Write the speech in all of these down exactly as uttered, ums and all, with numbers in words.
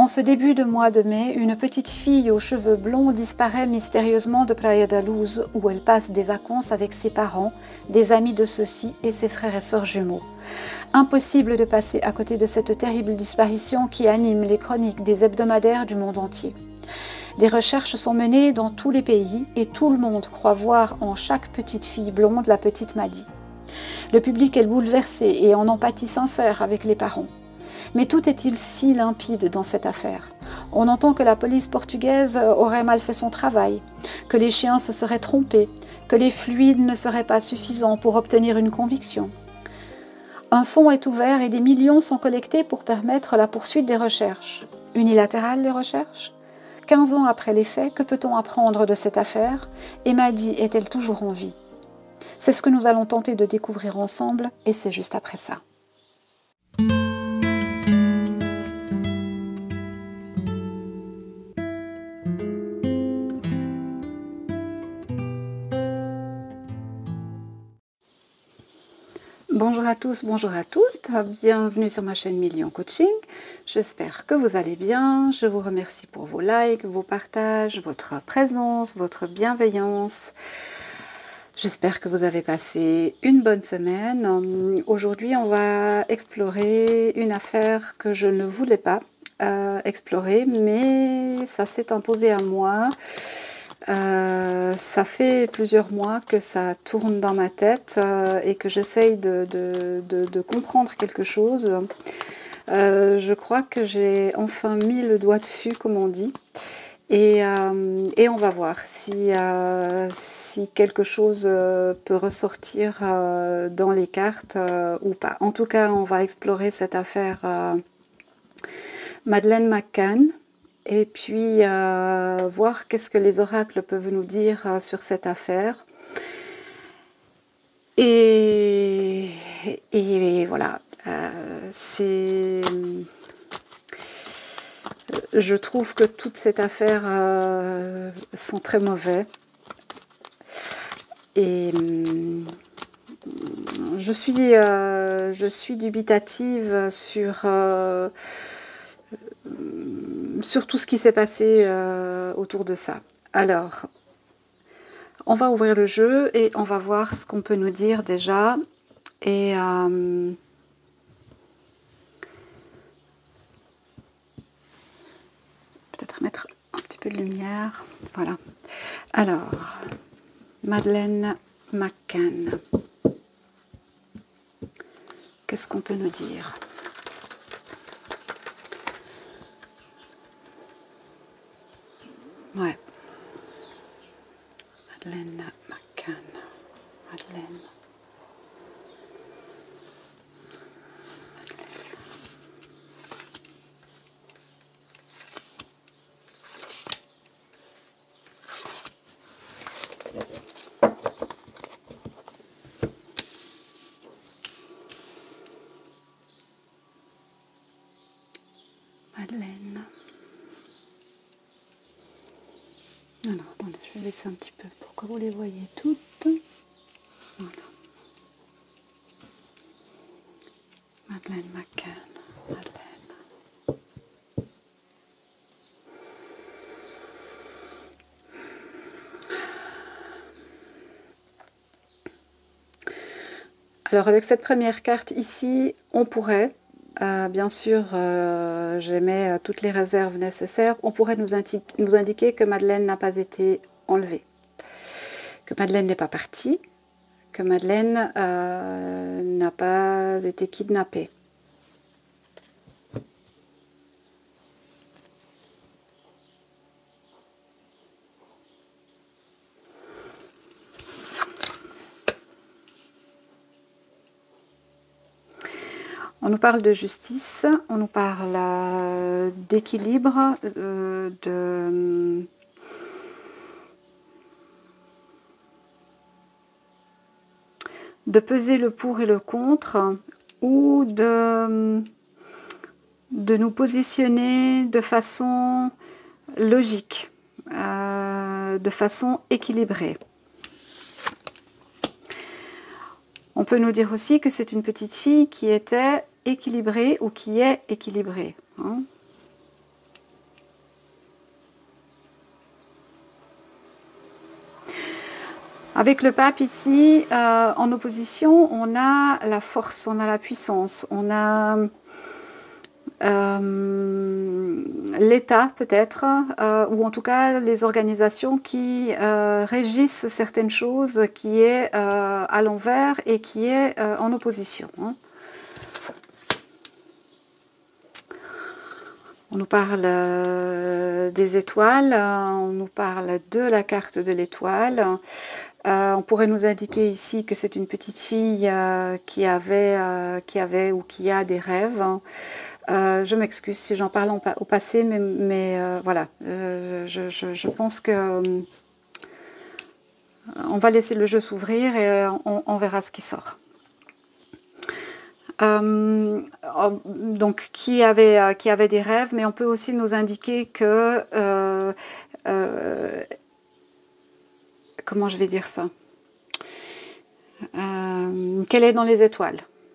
En ce début de mois de mai, une petite fille aux cheveux blonds disparaît mystérieusement de Praia da Luz, où elle passe des vacances avec ses parents, des amis de ceux-ci et ses frères et sœurs jumeaux. Impossible de passer à côté de cette terrible disparition qui anime les chroniques des hebdomadaires du monde entier. Des recherches sont menées dans tous les pays et tout le monde croit voir en chaque petite fille blonde la petite Madi. Le public est bouleversé et en empathie sincère avec les parents. Mais tout est-il si limpide dans cette affaire? On entend que la police portugaise aurait mal fait son travail, que les chiens se seraient trompés, que les fluides ne seraient pas suffisants pour obtenir une conviction. Un fonds est ouvert et des millions sont collectés pour permettre la poursuite des recherches. Unilatérales les recherches? quinze ans après les faits, que peut-on apprendre de cette affaire? Et Madi est-elle toujours en vie? C'est ce que nous allons tenter de découvrir ensemble et c'est juste après ça. Bonjour à tous, bonjour à tous, bienvenue sur ma chaîne Million Coaching. J'espère que vous allez bien. Je vous remercie pour vos likes, vos partages, votre présence, votre bienveillance. J'espère que vous avez passé une bonne semaine. Aujourd'hui, on va explorer une affaire que je ne voulais pas euh, explorer, mais ça s'est imposé à moi. Euh, ça fait plusieurs mois que ça tourne dans ma tête euh, et que j'essaye de, de, de, de comprendre quelque chose. Euh, je crois que j'ai enfin mis le doigt dessus, comme on dit. Et, euh, et on va voir si, euh, si quelque chose euh, peut ressortir euh, dans les cartes euh, ou pas. En tout cas, on va explorer cette affaire euh, Madeleine McCann. Et puis, euh, voir qu'est-ce que les oracles peuvent nous dire euh, sur cette affaire. Et, et voilà, euh, c'est... Je trouve que toute cette affaire euh, sent très mauvais. Et euh, je suis, euh, je suis dubitative sur... Euh, sur tout ce qui s'est passé euh, autour de ça. Alors, on va ouvrir le jeu et on va voir ce qu'on peut nous dire déjà. Et euh, peut-être mettre un petit peu de lumière. Voilà. Alors, Madeleine McCann. Qu'est-ce qu'on peut nous dire ? Ouais. Madeleine McCann. Madeleine. Madeleine. Alors, attendez, je vais laisser un petit peu pour que vous les voyez toutes. Voilà. Madeleine McCann. Madeleine. Alors, avec cette première carte ici, on pourrait, euh, bien sûr, euh, j'émets toutes les réserves nécessaires, on pourrait nous, indi nous indiquer que Madeleine n'a pas été enlevée, que Madeleine n'est pas partie, que Madeleine euh, n'a pas été kidnappée. On nous parle de justice, on nous parle euh, d'équilibre, euh, de... de peser le pour et le contre, ou de, de nous positionner de façon logique, euh, de façon équilibrée. On peut nous dire aussi que c'est une petite fille qui était équilibrée ou qui est équilibrée. Hein. Avec le pape ici, euh, en opposition, on a la force, on a la puissance, on a euh, l'État peut-être, euh, ou en tout cas les organisations qui euh, régissent certaines choses qui est euh, à l'envers et qui est euh, en opposition. Hein. On nous parle euh, des étoiles, on nous parle de la carte de l'étoile. Euh, on pourrait nous indiquer ici que c'est une petite fille euh, qui, avait, euh, qui avait ou qui a des rêves. Euh, je m'excuse si j'en parle pa au passé, mais, mais euh, voilà, euh, je, je, je pense que euh, on va laisser le jeu s'ouvrir et on, on verra ce qui sort. Euh, donc qui avait, euh, qui avait des rêves, mais on peut aussi nous indiquer que euh, euh, comment je vais dire ça, euh, qu'elle est dans les étoiles.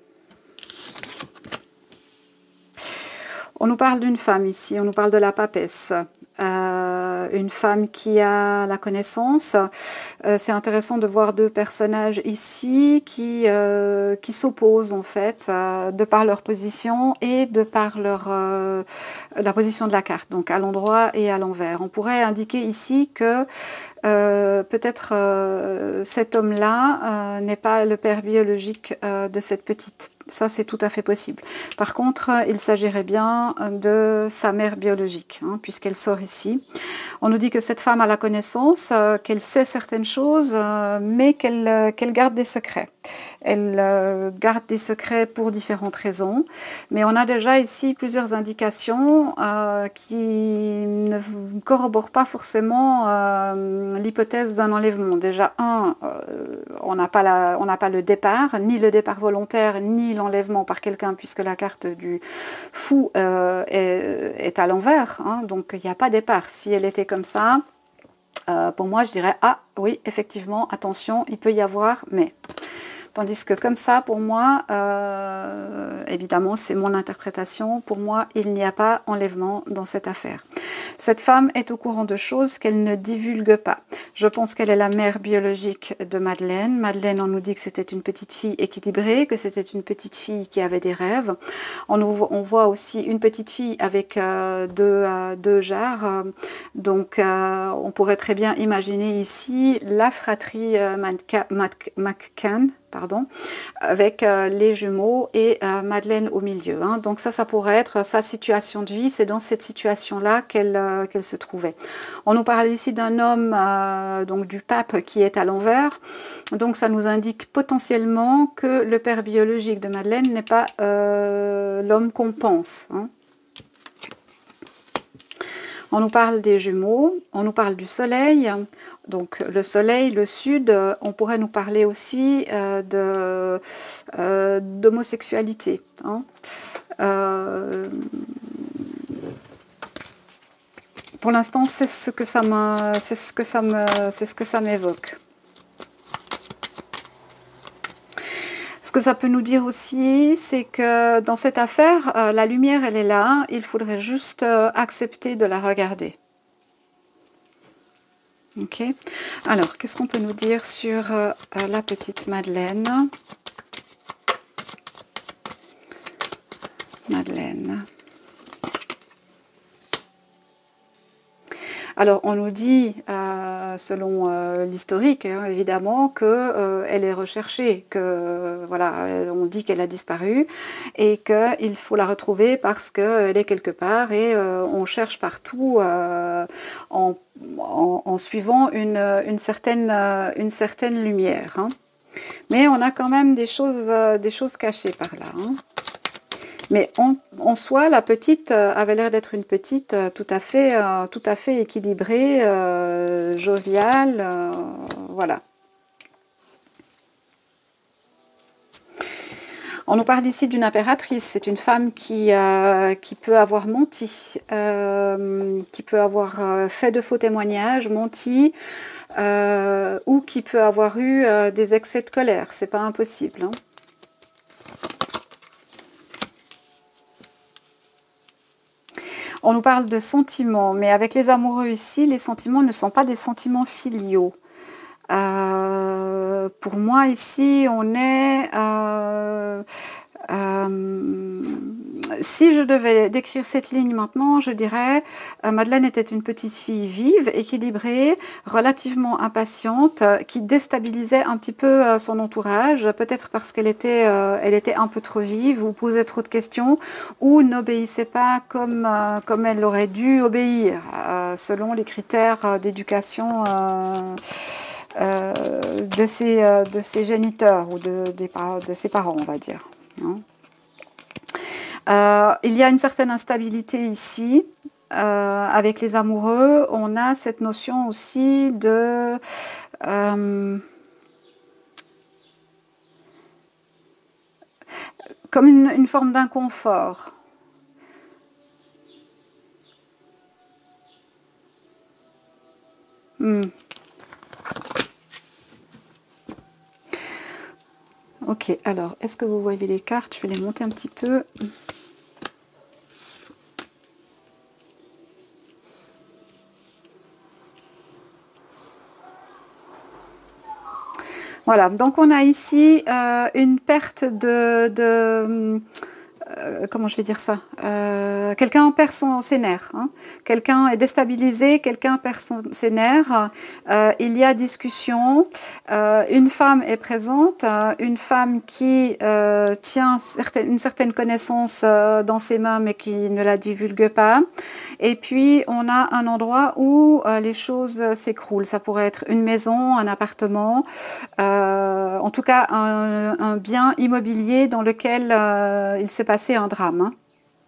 On nous parle d'une femme ici, on nous parle de la papesse. Euh, une femme qui a la connaissance. Euh, c'est intéressant de voir deux personnages ici qui, euh, qui s'opposent en fait, euh, de par leur position et de par leur, euh, la position de la carte, donc à l'endroit et à l'envers. On pourrait indiquer ici que euh, peut-être euh, cet homme-là euh, n'est pas le père biologique euh, de cette petite. Ça, c'est tout à fait possible. Par contre, il s'agirait bien de sa mère biologique, hein, puisqu'elle sort ici. On nous dit que cette femme a la connaissance, euh, qu'elle sait certaines choses, euh, mais qu'elle euh, qu'elle garde des secrets. Elle euh, garde des secrets pour différentes raisons. Mais on a déjà ici plusieurs indications euh, qui ne corroborent pas forcément euh, l'hypothèse d'un enlèvement. Déjà, un, euh, on n'a pas, la, on n'a pas le départ, ni le départ volontaire, ni l'enlèvement par quelqu'un, puisque la carte du fou euh, est, est à l'envers. Hein, donc, il n'y a pas départ. Si elle était comme ça, euh, pour moi, je dirais, ah oui, effectivement, attention, il peut y avoir, mais... Tandis que comme ça, pour moi, euh, évidemment, c'est mon interprétation, pour moi, il n'y a pas enlèvement dans cette affaire. Cette femme est au courant de choses qu'elle ne divulgue pas. Je pense qu'elle est la mère biologique de Madeleine. Madeleine, on nous dit que c'était une petite fille équilibrée, que c'était une petite fille qui avait des rêves. On, nous, on voit aussi une petite fille avec euh, deux, euh, deux jarres. Donc, euh, on pourrait très bien imaginer ici la fratrie euh, McCann, pardon, avec euh, les jumeaux et euh, Madeleine au milieu. Hein. Donc ça, ça pourrait être sa situation de vie. C'est dans cette situation-là qu'elle euh, qu'elle se trouvait. On nous parle ici d'un homme, euh, donc du pape, qui est à l'envers. Donc ça nous indique potentiellement que le père biologique de Madeleine n'est pas euh, l'homme qu'on pense. Hein. On nous parle des jumeaux, on nous parle du soleil, donc le soleil, le sud, on pourrait nous parler aussi euh, de euh, d'homosexualité. Hein. Euh, pour l'instant, c'est ce que ça me, c'est ce que ça me, c'est ce que ça m'évoque. Ce que ça peut nous dire aussi, c'est que dans cette affaire, euh, la lumière, elle est là, il faudrait juste euh, accepter de la regarder. Ok. Alors, qu'est-ce qu'on peut nous dire sur euh, la petite Madeleine? Madeleine. Alors, on nous dit, euh, selon euh, l'historique, hein, évidemment, qu'elle euh, est recherchée, que voilà, on dit qu'elle a disparu et qu'il faut la retrouver parce qu'elle est quelque part et euh, on cherche partout euh, en, en, en suivant une, une, certaine, une certaine lumière. Hein. Mais on a quand même des choses, des choses cachées par là. Hein. Mais en, en soi, la petite avait l'air d'être une petite tout à fait, euh, tout à fait équilibrée, euh, joviale, euh, voilà. On nous parle ici d'une impératrice, c'est une femme qui, euh, qui peut avoir menti, euh, qui peut avoir fait de faux témoignages, menti, euh, ou qui peut avoir eu euh, des excès de colère, c'est pas impossible. Hein. On nous parle de sentiments, mais avec les amoureux ici, les sentiments ne sont pas des sentiments filiaux. Euh, pour moi, ici, on est... Euh, euh, si je devais décrire cette ligne maintenant, je dirais euh, Madeleine était une petite fille vive, équilibrée, relativement impatiente, euh, qui déstabilisait un petit peu euh, son entourage, peut-être parce qu'elle était, euh, elle était un peu trop vive ou posait trop de questions ou n'obéissait pas comme, euh, comme elle aurait dû obéir, euh, selon les critères euh, d'éducation euh, euh, de, ses, euh, de ses géniteurs ou de, des, de ses parents, on va dire. Hein. Euh, il y a une certaine instabilité ici. Euh, avec les amoureux, on a cette notion aussi de... Euh, comme une, une forme d'inconfort. Hmm. Ok, alors, est-ce que vous voyez les cartes? Je vais les monter un petit peu. Voilà, donc on a ici euh, une perte de... de euh, comment je vais dire ça euh, quelqu'un perd son, ses nerfs, hein. Quelqu'un est déstabilisé, quelqu'un perd son, ses nerfs, euh, il y a discussion, euh, une femme est présente, euh, une femme qui euh, tient certaine, une certaine connaissance euh, dans ses mains mais qui ne la divulgue pas, et puis on a un endroit où euh, les choses s'écroulent. Ça pourrait être une maison, un appartement, euh, en tout cas un, un bien immobilier dans lequel euh, il s'est passé un drame. Hein.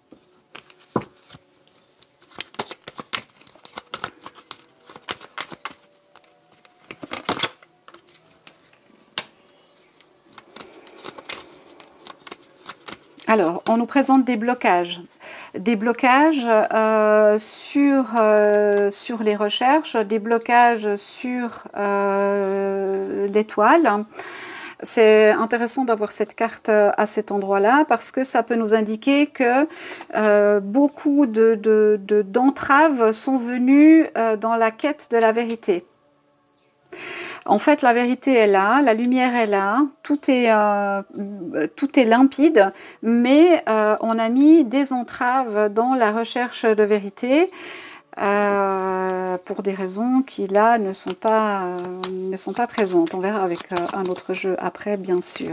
Alors, on nous présente des blocages. Des blocages euh, sur, euh, sur les recherches, des blocages sur euh, l'étoile. C'est intéressant d'avoir cette carte à cet endroit-là parce que ça peut nous indiquer que euh, beaucoup de, de, de, d'entraves sont venues euh, dans la quête de la vérité. En fait, la vérité est là, la lumière est là, tout est, euh, tout est limpide, mais euh, on a mis des entraves dans la recherche de vérité euh, pour des raisons qui, là, ne sont pas, euh, ne sont pas présentes. On verra avec euh, un autre jeu après, bien sûr.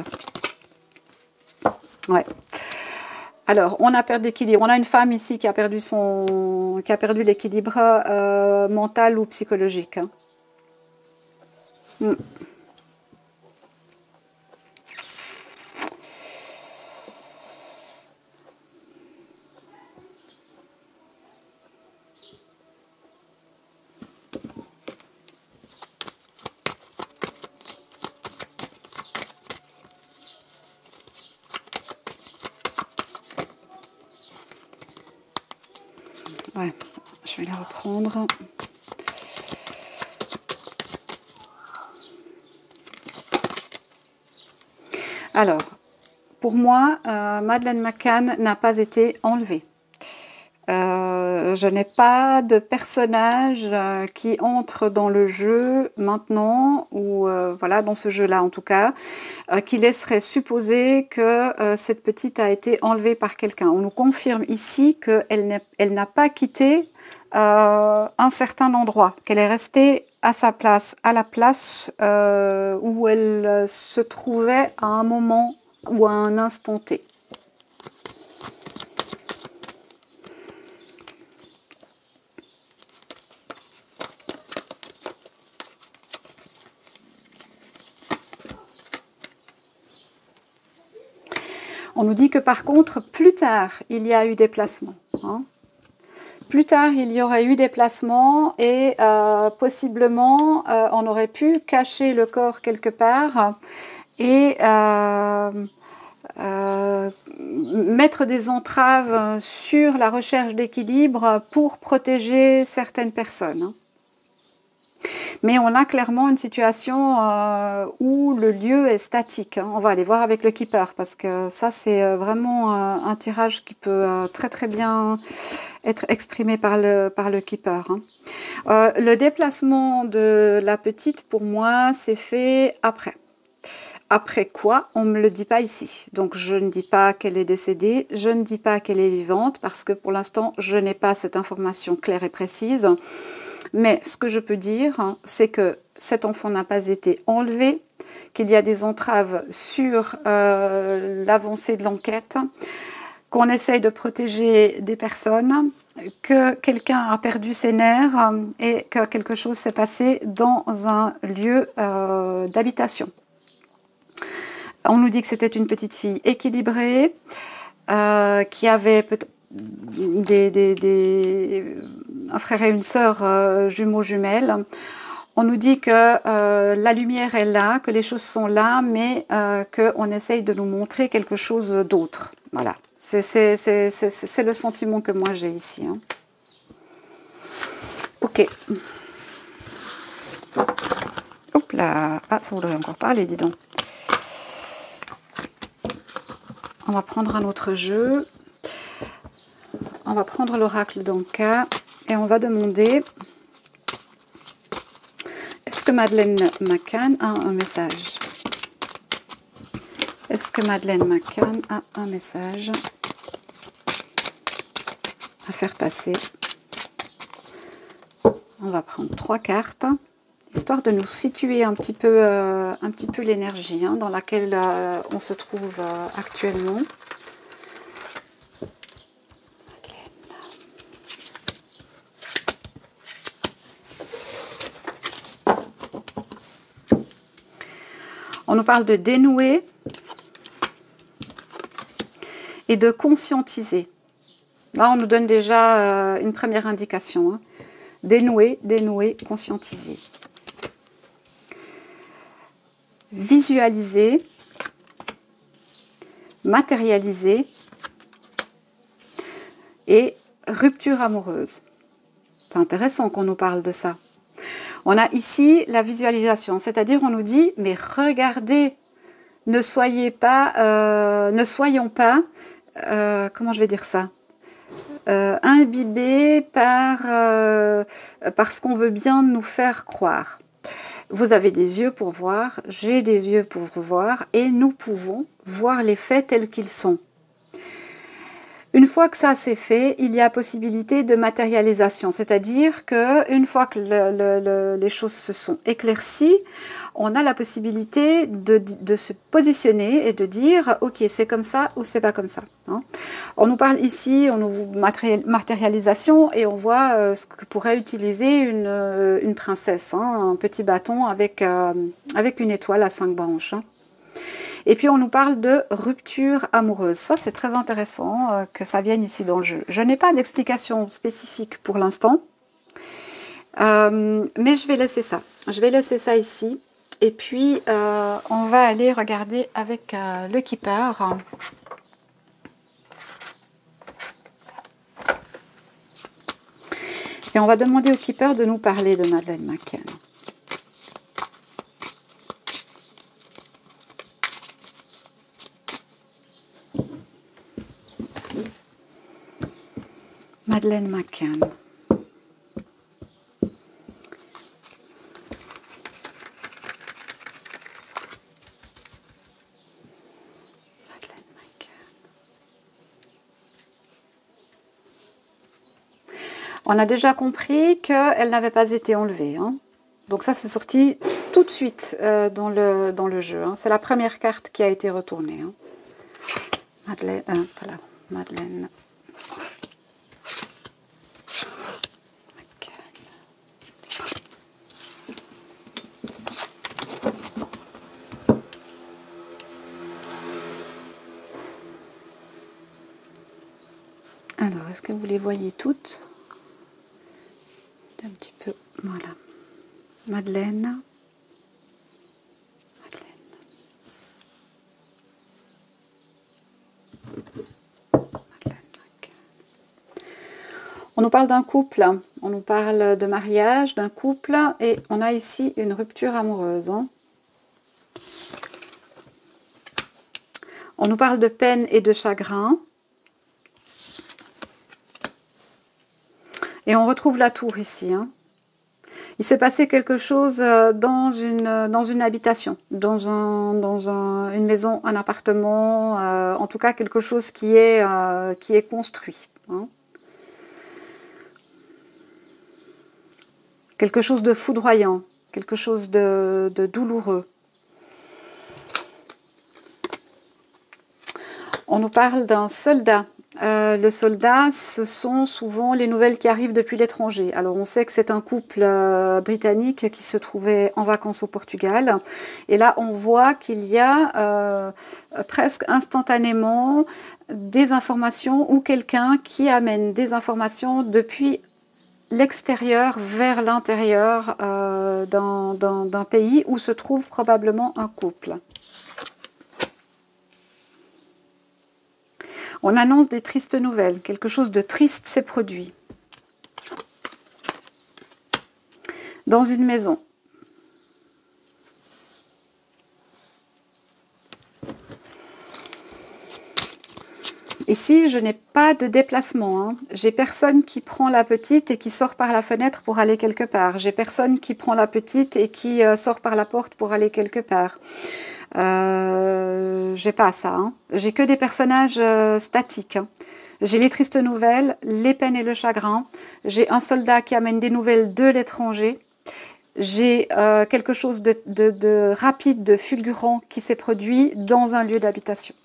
Ouais. Alors, on a perdu l'équilibre. On a une femme ici qui a perdu, son, qui a perdu l'équilibre euh, mental ou psychologique. Hein. Mm. Ouais, je vais la reprendre. Alors, pour moi, euh, Madeleine McCann n'a pas été enlevée. Euh, je n'ai pas de personnage euh, qui entre dans le jeu maintenant, ou euh, voilà, dans ce jeu-là en tout cas, euh, qui laisserait supposer que euh, cette petite a été enlevée par quelqu'un. On nous confirme ici qu'elle elle n'a pas quitté euh, un certain endroit, qu'elle est restée à sa place, à la place euh, où elle se trouvait à un moment ou à un instant T. On nous dit que par contre, plus tard, il y a eu des placements. Hein. Plus tard, il y aurait eu des placements et euh, possiblement, euh, on aurait pu cacher le corps quelque part et euh, euh, mettre des entraves sur la recherche d'équilibre pour protéger certaines personnes. Hein. Mais on a clairement une situation euh, où le lieu est statique. Hein. On va aller voir avec le keeper parce que ça, c'est vraiment euh, un tirage qui peut euh, très très bien être exprimé par le, par le keeper. Hein. Euh, le déplacement de la petite, pour moi, c'est fait après. Après quoi, on ne me le dit pas ici. Donc, je ne dis pas qu'elle est décédée, je ne dis pas qu'elle est vivante, parce que pour l'instant, je n'ai pas cette information claire et précise. Mais ce que je peux dire, hein, c'est que cet enfant n'a pas été enlevé, qu'il y a des entraves sur euh, l'avancée de l'enquête, qu'on essaye de protéger des personnes, que quelqu'un a perdu ses nerfs et que quelque chose s'est passé dans un lieu euh, d'habitation. On nous dit que c'était une petite fille équilibrée, euh, qui avait peut-être des, des, des, un frère et une sœur euh, jumeaux jumelles. On nous dit que euh, la lumière est là, que les choses sont là, mais euh, qu'on essaye de nous montrer quelque chose d'autre. Voilà, c'est le sentiment que moi j'ai ici. Hein. Ok. Hop là. Ah, ça voudrait encore parler, dis donc. On va prendre un autre jeu. On va prendre l'oracle d'Anka et on va demander, est-ce que Madeleine McCann a un message? Est-ce que Madeleine McCann a un message à faire passer? On va prendre trois cartes, histoire de nous situer un petit peu, euh, un petit peu l'énergie hein, dans laquelle euh, on se trouve euh, actuellement. On nous parle de dénouer et de conscientiser. Là, on nous donne déjà euh, une première indication. Hein. Dénouer, dénouer, conscientiser. Visualiser, matérialiser et rupture amoureuse. C'est intéressant qu'on nous parle de ça. On a ici la visualisation, c'est-à-dire on nous dit, mais regardez, ne soyez pas, euh, ne soyons pas, euh, comment je vais dire ça, euh, imbibés par, euh, par ce qu'on veut bien nous faire croire. Vous avez des yeux pour voir, j'ai des yeux pour voir, et nous pouvons voir les faits tels qu'ils sont. Une fois que ça c'est fait, il y a possibilité de matérialisation, c'est-à-dire qu'une fois que le, le, le, les choses se sont éclaircies, on a la possibilité de, de se positionner et de dire « Ok, c'est comme ça ou c'est pas comme ça hein ». On nous parle ici, on nous matérialisation et on voit euh, ce que pourrait utiliser une, une princesse, hein, un petit bâton avec, euh, avec une étoile à cinq branches. Hein. Et puis on nous parle de rupture amoureuse. Ça c'est très intéressant euh, que ça vienne ici dans le jeu. Je n'ai pas d'explication spécifique pour l'instant, euh, mais je vais laisser ça. Je vais laisser ça ici. Et puis euh, on va aller regarder avec euh, le keeper. Et on va demander au keeper de nous parler de Madeleine McCann. Madeleine McCann. On a déjà compris qu'elle n'avait pas été enlevée. Hein. Donc ça, c'est sorti tout de suite euh, dans, le, dans le jeu. Hein. C'est la première carte qui a été retournée. Hein. Madeleine, euh, voilà, Madeleine. Alors, est-ce que vous les voyez toutes? Un petit peu, voilà. Madeleine. Madeleine. Madeleine. On nous parle d'un couple, on nous parle de mariage, d'un couple, et on a ici une rupture amoureuse. Hein. On nous parle de peine et de chagrin. Et on retrouve la tour ici. Hein. Il s'est passé quelque chose dans une, dans une habitation, dans, un, dans un, une maison, un appartement, euh, en tout cas quelque chose qui est, euh, qui est construit. Hein. Quelque chose de foudroyant, quelque chose de, de douloureux. On nous parle d'un soldat. Euh, le soldat, ce sont souvent les nouvelles qui arrivent depuis l'étranger. Alors on sait que c'est un couple euh, britannique qui se trouvait en vacances au Portugal. Et là on voit qu'il y a euh, presque instantanément des informations ou quelqu'un qui amène des informations depuis l'extérieur vers l'intérieur euh, d'un pays où se trouve probablement un couple. On annonce des tristes nouvelles, quelque chose de triste s'est produit. Dans une maison. Ici, je n'ai pas de déplacement. Hein. J'ai personne qui prend la petite et qui sort par la fenêtre pour aller quelque part. J'ai personne qui prend la petite et qui euh, sort par la porte pour aller quelque part. Euh, j'ai pas ça. Hein. J'ai que des personnages euh, statiques. Hein. J'ai les tristes nouvelles, les peines et le chagrin. J'ai un soldat qui amène des nouvelles de l'étranger. J'ai euh, quelque chose de, de, de rapide, de fulgurant qui s'est produit dans un lieu d'habitation.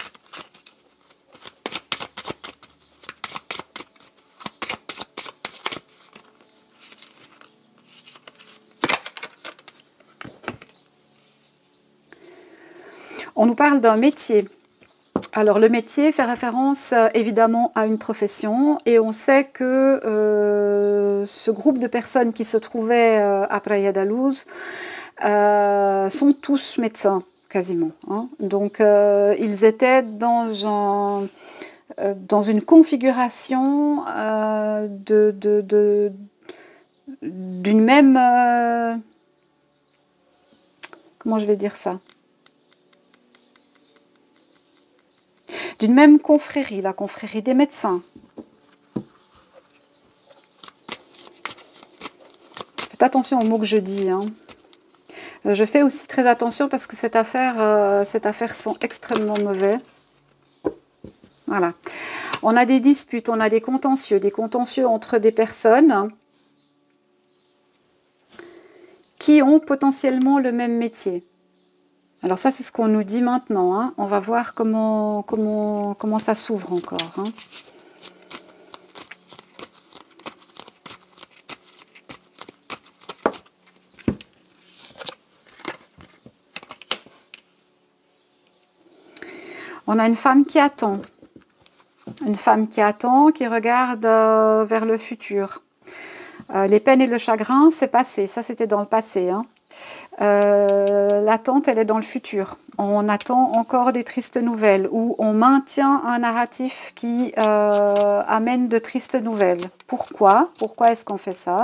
On nous parle d'un métier. Alors le métier fait référence euh, évidemment à une profession et on sait que euh, ce groupe de personnes qui se trouvaient euh, à Praia da Luz euh, sont tous médecins quasiment. Hein. Donc euh, ils étaient dans, un, euh, dans une configuration euh, de, de, de, d'une même... Euh, comment je vais dire ça ? D'une même confrérie, la confrérie des médecins. Faites attention aux mots que je dis. Hein. Je fais aussi très attention parce que cette affaire, euh, cette affaire sent extrêmement mauvais. Voilà. On a des disputes, on a des contentieux, des contentieux entre des personnes qui ont potentiellement le même métier. Alors ça, c'est ce qu'on nous dit maintenant. Hein. On va voir comment, comment, comment ça s'ouvre encore. Hein. On a une femme qui attend. Une femme qui attend, qui regarde euh, vers le futur. Euh, les peines et le chagrin, c'est passé. Ça, c'était dans le passé. Hein. Euh, l'attente, elle est dans le futur. On attend encore des tristes nouvelles ou on maintient un narratif qui euh, amène de tristes nouvelles. Pourquoi? Pourquoi est-ce qu'on fait ça?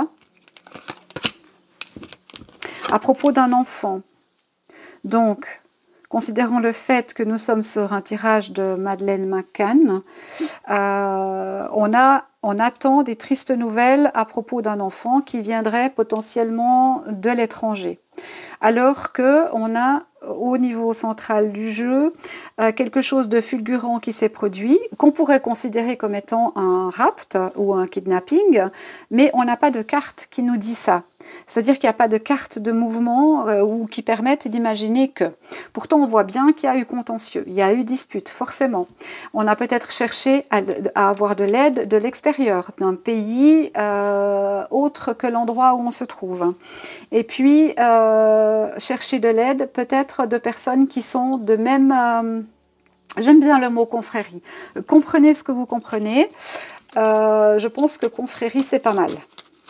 À propos d'un enfant. Donc, considérant le fait que nous sommes sur un tirage de Madeleine McCann, euh, on, a, on attend des tristes nouvelles à propos d'un enfant qui viendrait potentiellement de l'étranger. Alors qu'on a au niveau central du jeu euh, quelque chose de fulgurant qui s'est produit, qu'on pourrait considérer comme étant un rapt ou un kidnapping, mais on n'a pas de carte qui nous dit ça. C'est-à-dire qu'il n'y a pas de carte de mouvement euh, ou qui permettent d'imaginer que. Pourtant, on voit bien qu'il y a eu contentieux, il y a eu dispute, forcément. On a peut-être cherché à, à avoir de l'aide de l'extérieur, d'un pays euh, autre que l'endroit où on se trouve. Et puis, euh, chercher de l'aide peut-être de personnes qui sont de même... Euh, j'aime bien le mot confrérie. Comprenez ce que vous comprenez. Euh, je pense que confrérie, c'est pas mal.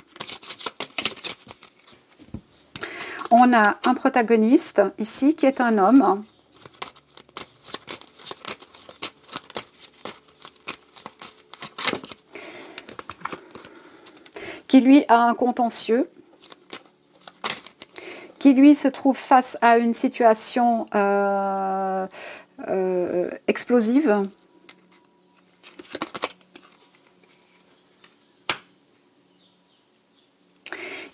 On a un protagoniste ici qui est un homme. Qui lui a un contentieux. Qui lui se trouve face à une situation euh, euh, explosive.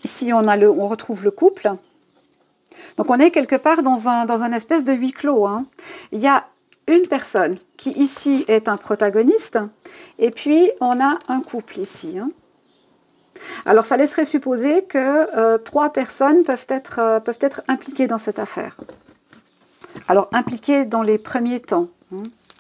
Ici, on, a le, on retrouve le couple. Donc, on est quelque part dans un, dans un espèce de huis clos. Hein. Il y a une personne qui, ici, est un protagoniste. Et puis, on a un couple ici. Hein. Alors, ça laisserait supposer que euh, trois personnes peuvent être, euh, peuvent être impliquées dans cette affaire. Alors, impliquées dans les premiers temps. Hein.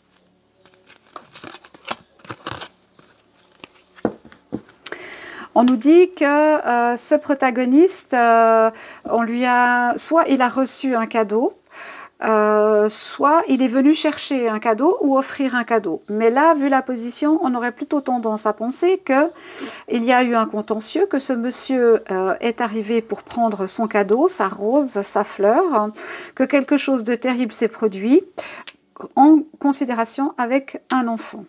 On nous dit que euh, ce protagoniste, euh, on lui a, soit il a reçu un cadeau, euh, soit il est venu chercher un cadeau ou offrir un cadeau. Mais là, vu la position, on aurait plutôt tendance à penser qu'il y a eu un contentieux, que ce monsieur euh, est arrivé pour prendre son cadeau, sa rose, sa fleur, hein, que quelque chose de terrible s'est produit en considération avec un enfant.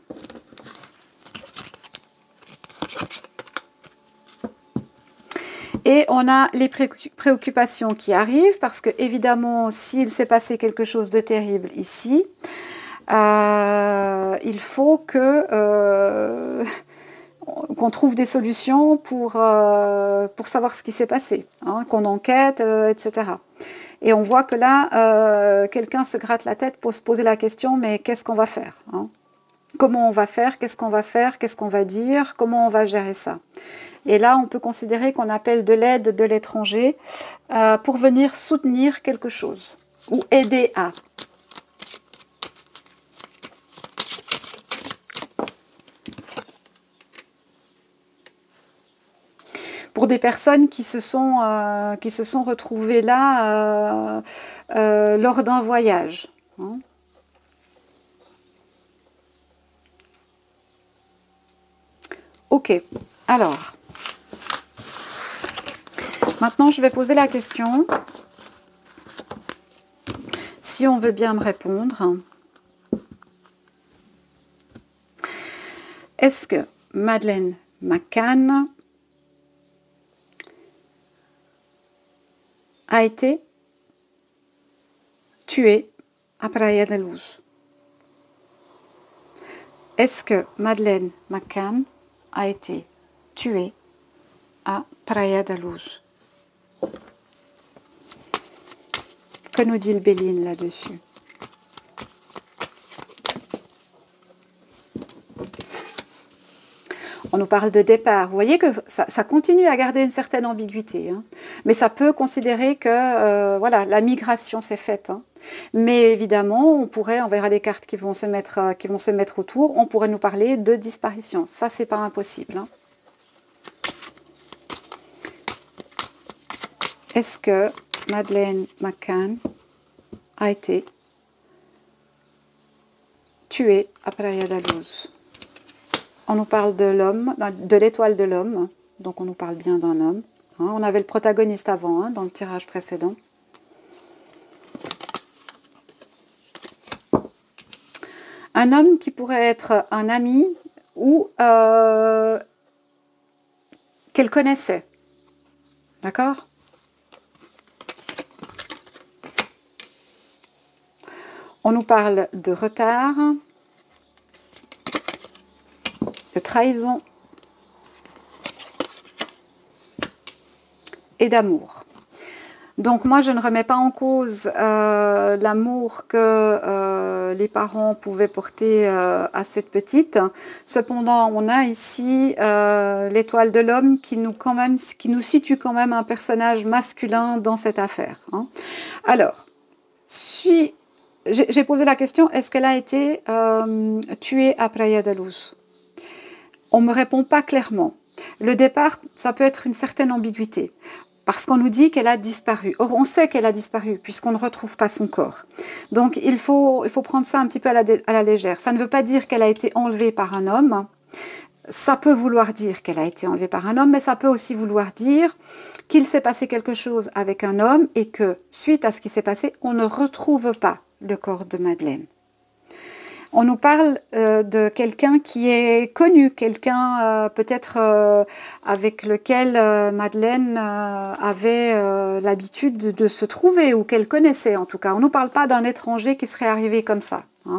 Et on a les préoccupations qui arrivent parce que, évidemment, s'il s'est passé quelque chose de terrible ici, euh, il faut que euh, qu'on trouve des solutions pour, euh, pour savoir ce qui s'est passé, hein, qu'on enquête, euh, et cetera. Et on voit que là, euh, quelqu'un se gratte la tête pour se poser la question, mais qu'est-ce qu'on va faire, hein? Comment on va faire? Qu'est-ce qu'on va faire? Qu'est-ce qu'on va dire? Comment on va gérer ça? Et là, on peut considérer qu'on appelle de l'aide de l'étranger euh, pour venir soutenir quelque chose ou aider à. Pour des personnes qui se sont, euh, qui se sont retrouvées là euh, euh, lors d'un voyage. Hein. Ok, alors... Maintenant, je vais poser la question, si on veut bien me répondre. Est-ce que Madeleine McCann a été tuée à Praia da Luz? Est-ce que Madeleine McCann a été tuée à Praia da Luz? Que nous dit le Béline là-dessus? On nous parle de départ. Vous voyez que ça, ça continue à garder une certaine ambiguïté. Hein. Mais ça peut considérer que euh, voilà, la migration s'est faite. Hein. Mais évidemment, on pourrait, on verra les cartes qui vont se mettre, euh, qui vont se mettre autour, on pourrait nous parler de disparition. Ça, c'est pas impossible. Hein. Est-ce que Madeleine McCann a été tuée à Praia da Luz? On nous parle de l'homme, de l'étoile de l'homme, donc on nous parle bien d'un homme. Hein, on avait le protagoniste avant, hein, dans le tirage précédent. Un homme qui pourrait être un ami ou euh, qu'elle connaissait. D'accord ? On nous parle de retard, de trahison et d'amour. Donc moi, je ne remets pas en cause euh, l'amour que euh, les parents pouvaient porter euh, à cette petite. Cependant, on a ici euh, l'étoile de l'homme qui nous quand même, qui nous situe quand même un personnage masculin dans cette affaire. Hein. Alors, si j'ai posé la question, est-ce qu'elle a été euh, tuée à Praia da Luz? On ne me répond pas clairement. Le départ, ça peut être une certaine ambiguïté. Parce qu'on nous dit qu'elle a disparu. Or, on sait qu'elle a disparu, puisqu'on ne retrouve pas son corps. Donc, il faut, il faut prendre ça un petit peu à la, à la légère. Ça ne veut pas dire qu'elle a été enlevée par un homme. Ça peut vouloir dire qu'elle a été enlevée par un homme, mais ça peut aussi vouloir dire qu'il s'est passé quelque chose avec un homme et que, suite à ce qui s'est passé, on ne retrouve pas le corps de Madeleine. On nous parle euh, de quelqu'un qui est connu, quelqu'un euh, peut-être euh, avec lequel euh, Madeleine euh, avait euh, l'habitude de, de se trouver, ou qu'elle connaissait en tout cas. On ne nous parle pas d'un étranger qui serait arrivé comme ça. Hein.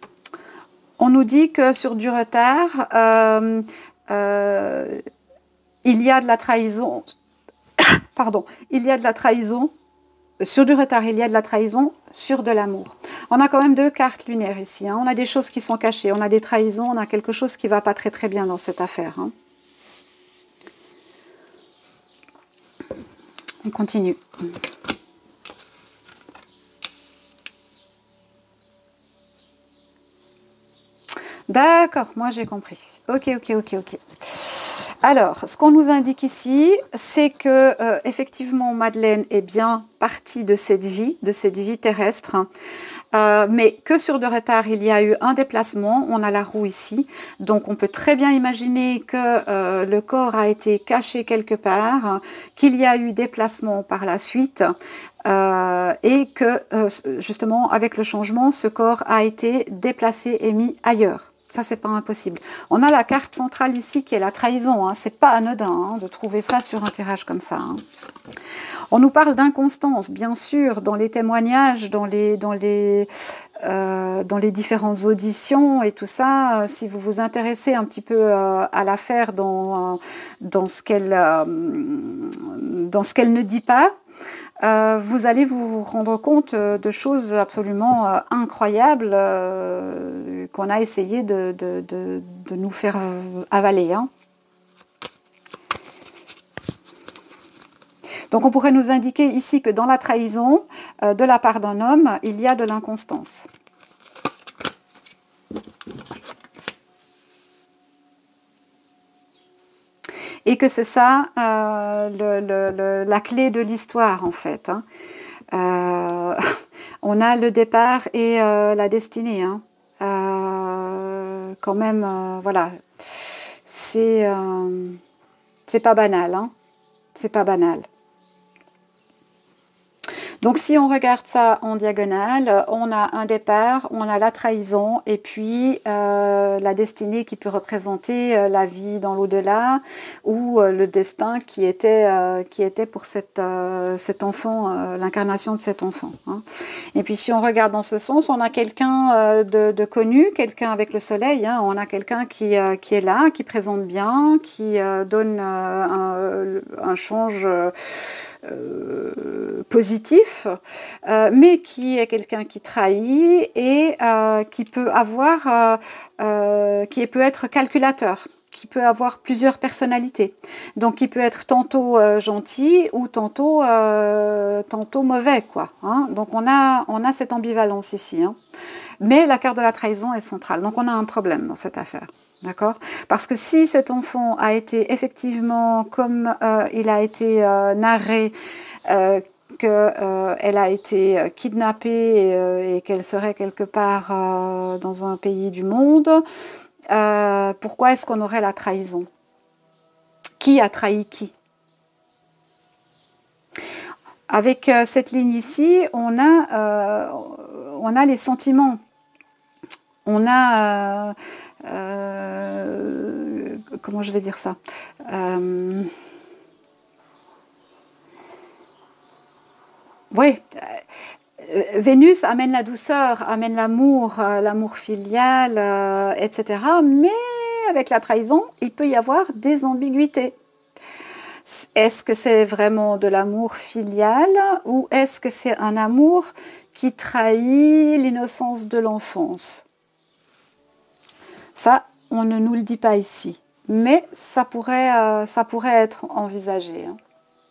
On nous dit que sur du retard, euh, euh, il y a de la trahison, pardon, il y a de la trahison, sur du retard, il y a de la trahison, sur de l'amour. On a quand même deux cartes lunaires ici, hein. On a des choses qui sont cachées, on a des trahisons, on a quelque chose qui ne va pas très très bien dans cette affaire, hein. On continue. D'accord, moi j'ai compris. Ok, ok, ok, ok. Alors, ce qu'on nous indique ici, c'est que euh, effectivement Madeleine est bien partie de cette vie, de cette vie terrestre, hein, euh, mais que sur de retard, il y a eu un déplacement. On a la roue ici, donc on peut très bien imaginer que euh, le corps a été caché quelque part, hein, qu'il y a eu déplacement par la suite. Euh, et que euh, justement avec le changement, ce corps a été déplacé et mis ailleurs. Ça, c'est pas impossible. On a la carte centrale ici qui est la trahison, hein. C'est pas anodin, hein, de trouver ça sur un tirage comme ça, hein. On nous parle d'inconstance, bien sûr, dans les témoignages, dans les, dans les, euh, dans les différentes auditions et tout ça. Si vous vous intéressez un petit peu euh, à l'affaire dans, dans ce qu'elle euh, dans ce qu'elle ne dit pas, Euh, vous allez vous rendre compte de choses absolument euh, incroyables euh, qu'on a essayé de, de, de, de nous faire avaler, hein. Donc on pourrait nous indiquer ici que dans la trahison euh, de la part d'un homme, il y a de l'inconstance. Et que c'est ça euh, le, le, le, la clé de l'histoire, en fait, hein. Euh, on a le départ et euh, la destinée, hein. Euh, quand même, euh, voilà, c'est euh, c'est pas banal, hein. C'est pas banal. Donc si on regarde ça en diagonale, on a un départ, on a la trahison et puis euh, la destinée qui peut représenter euh, la vie dans l'au-delà ou euh, le destin qui était, euh, qui était pour cette, euh, cet enfant, euh, l'incarnation de cet enfant, hein. Et puis si on regarde dans ce sens, on a quelqu'un euh, de, de connu, quelqu'un avec le soleil, hein. On a quelqu'un qui, euh, qui est là, qui présente bien, qui euh, donne euh, un, un change euh, Euh, positif, euh, mais qui est quelqu'un qui trahit et euh, qui peut avoir, euh, euh, qui peut être calculateur, qui peut avoir plusieurs personnalités. Donc, qui peut être tantôt euh, gentil ou tantôt, euh, tantôt mauvais, quoi, hein. Donc, on a, on a cette ambivalence ici, hein. Mais la carte de la trahison est centrale. Donc, on a un problème dans cette affaire. D'accord? Parce que si cet enfant a été effectivement, comme euh, il a été euh, narré, euh, qu'elle euh, a été kidnappée et, euh, et qu'elle serait quelque part euh, dans un pays du monde, euh, pourquoi est-ce qu'on aurait la trahison? Qui a trahi qui? Avec euh, cette ligne ici, on a, euh, on a les sentiments. On a... Euh, Euh, comment je vais dire ça, euh, oui, euh, Vénus amène la douceur, amène l'amour, euh, l'amour filial, euh, et cetera. Mais avec la trahison, il peut y avoir des ambiguïtés. Est-ce que c'est vraiment de l'amour filial ou est-ce que c'est un amour qui trahit l'innocence de l'enfance? Ça, on ne nous le dit pas ici, mais ça pourrait, euh, ça pourrait être envisagé, hein.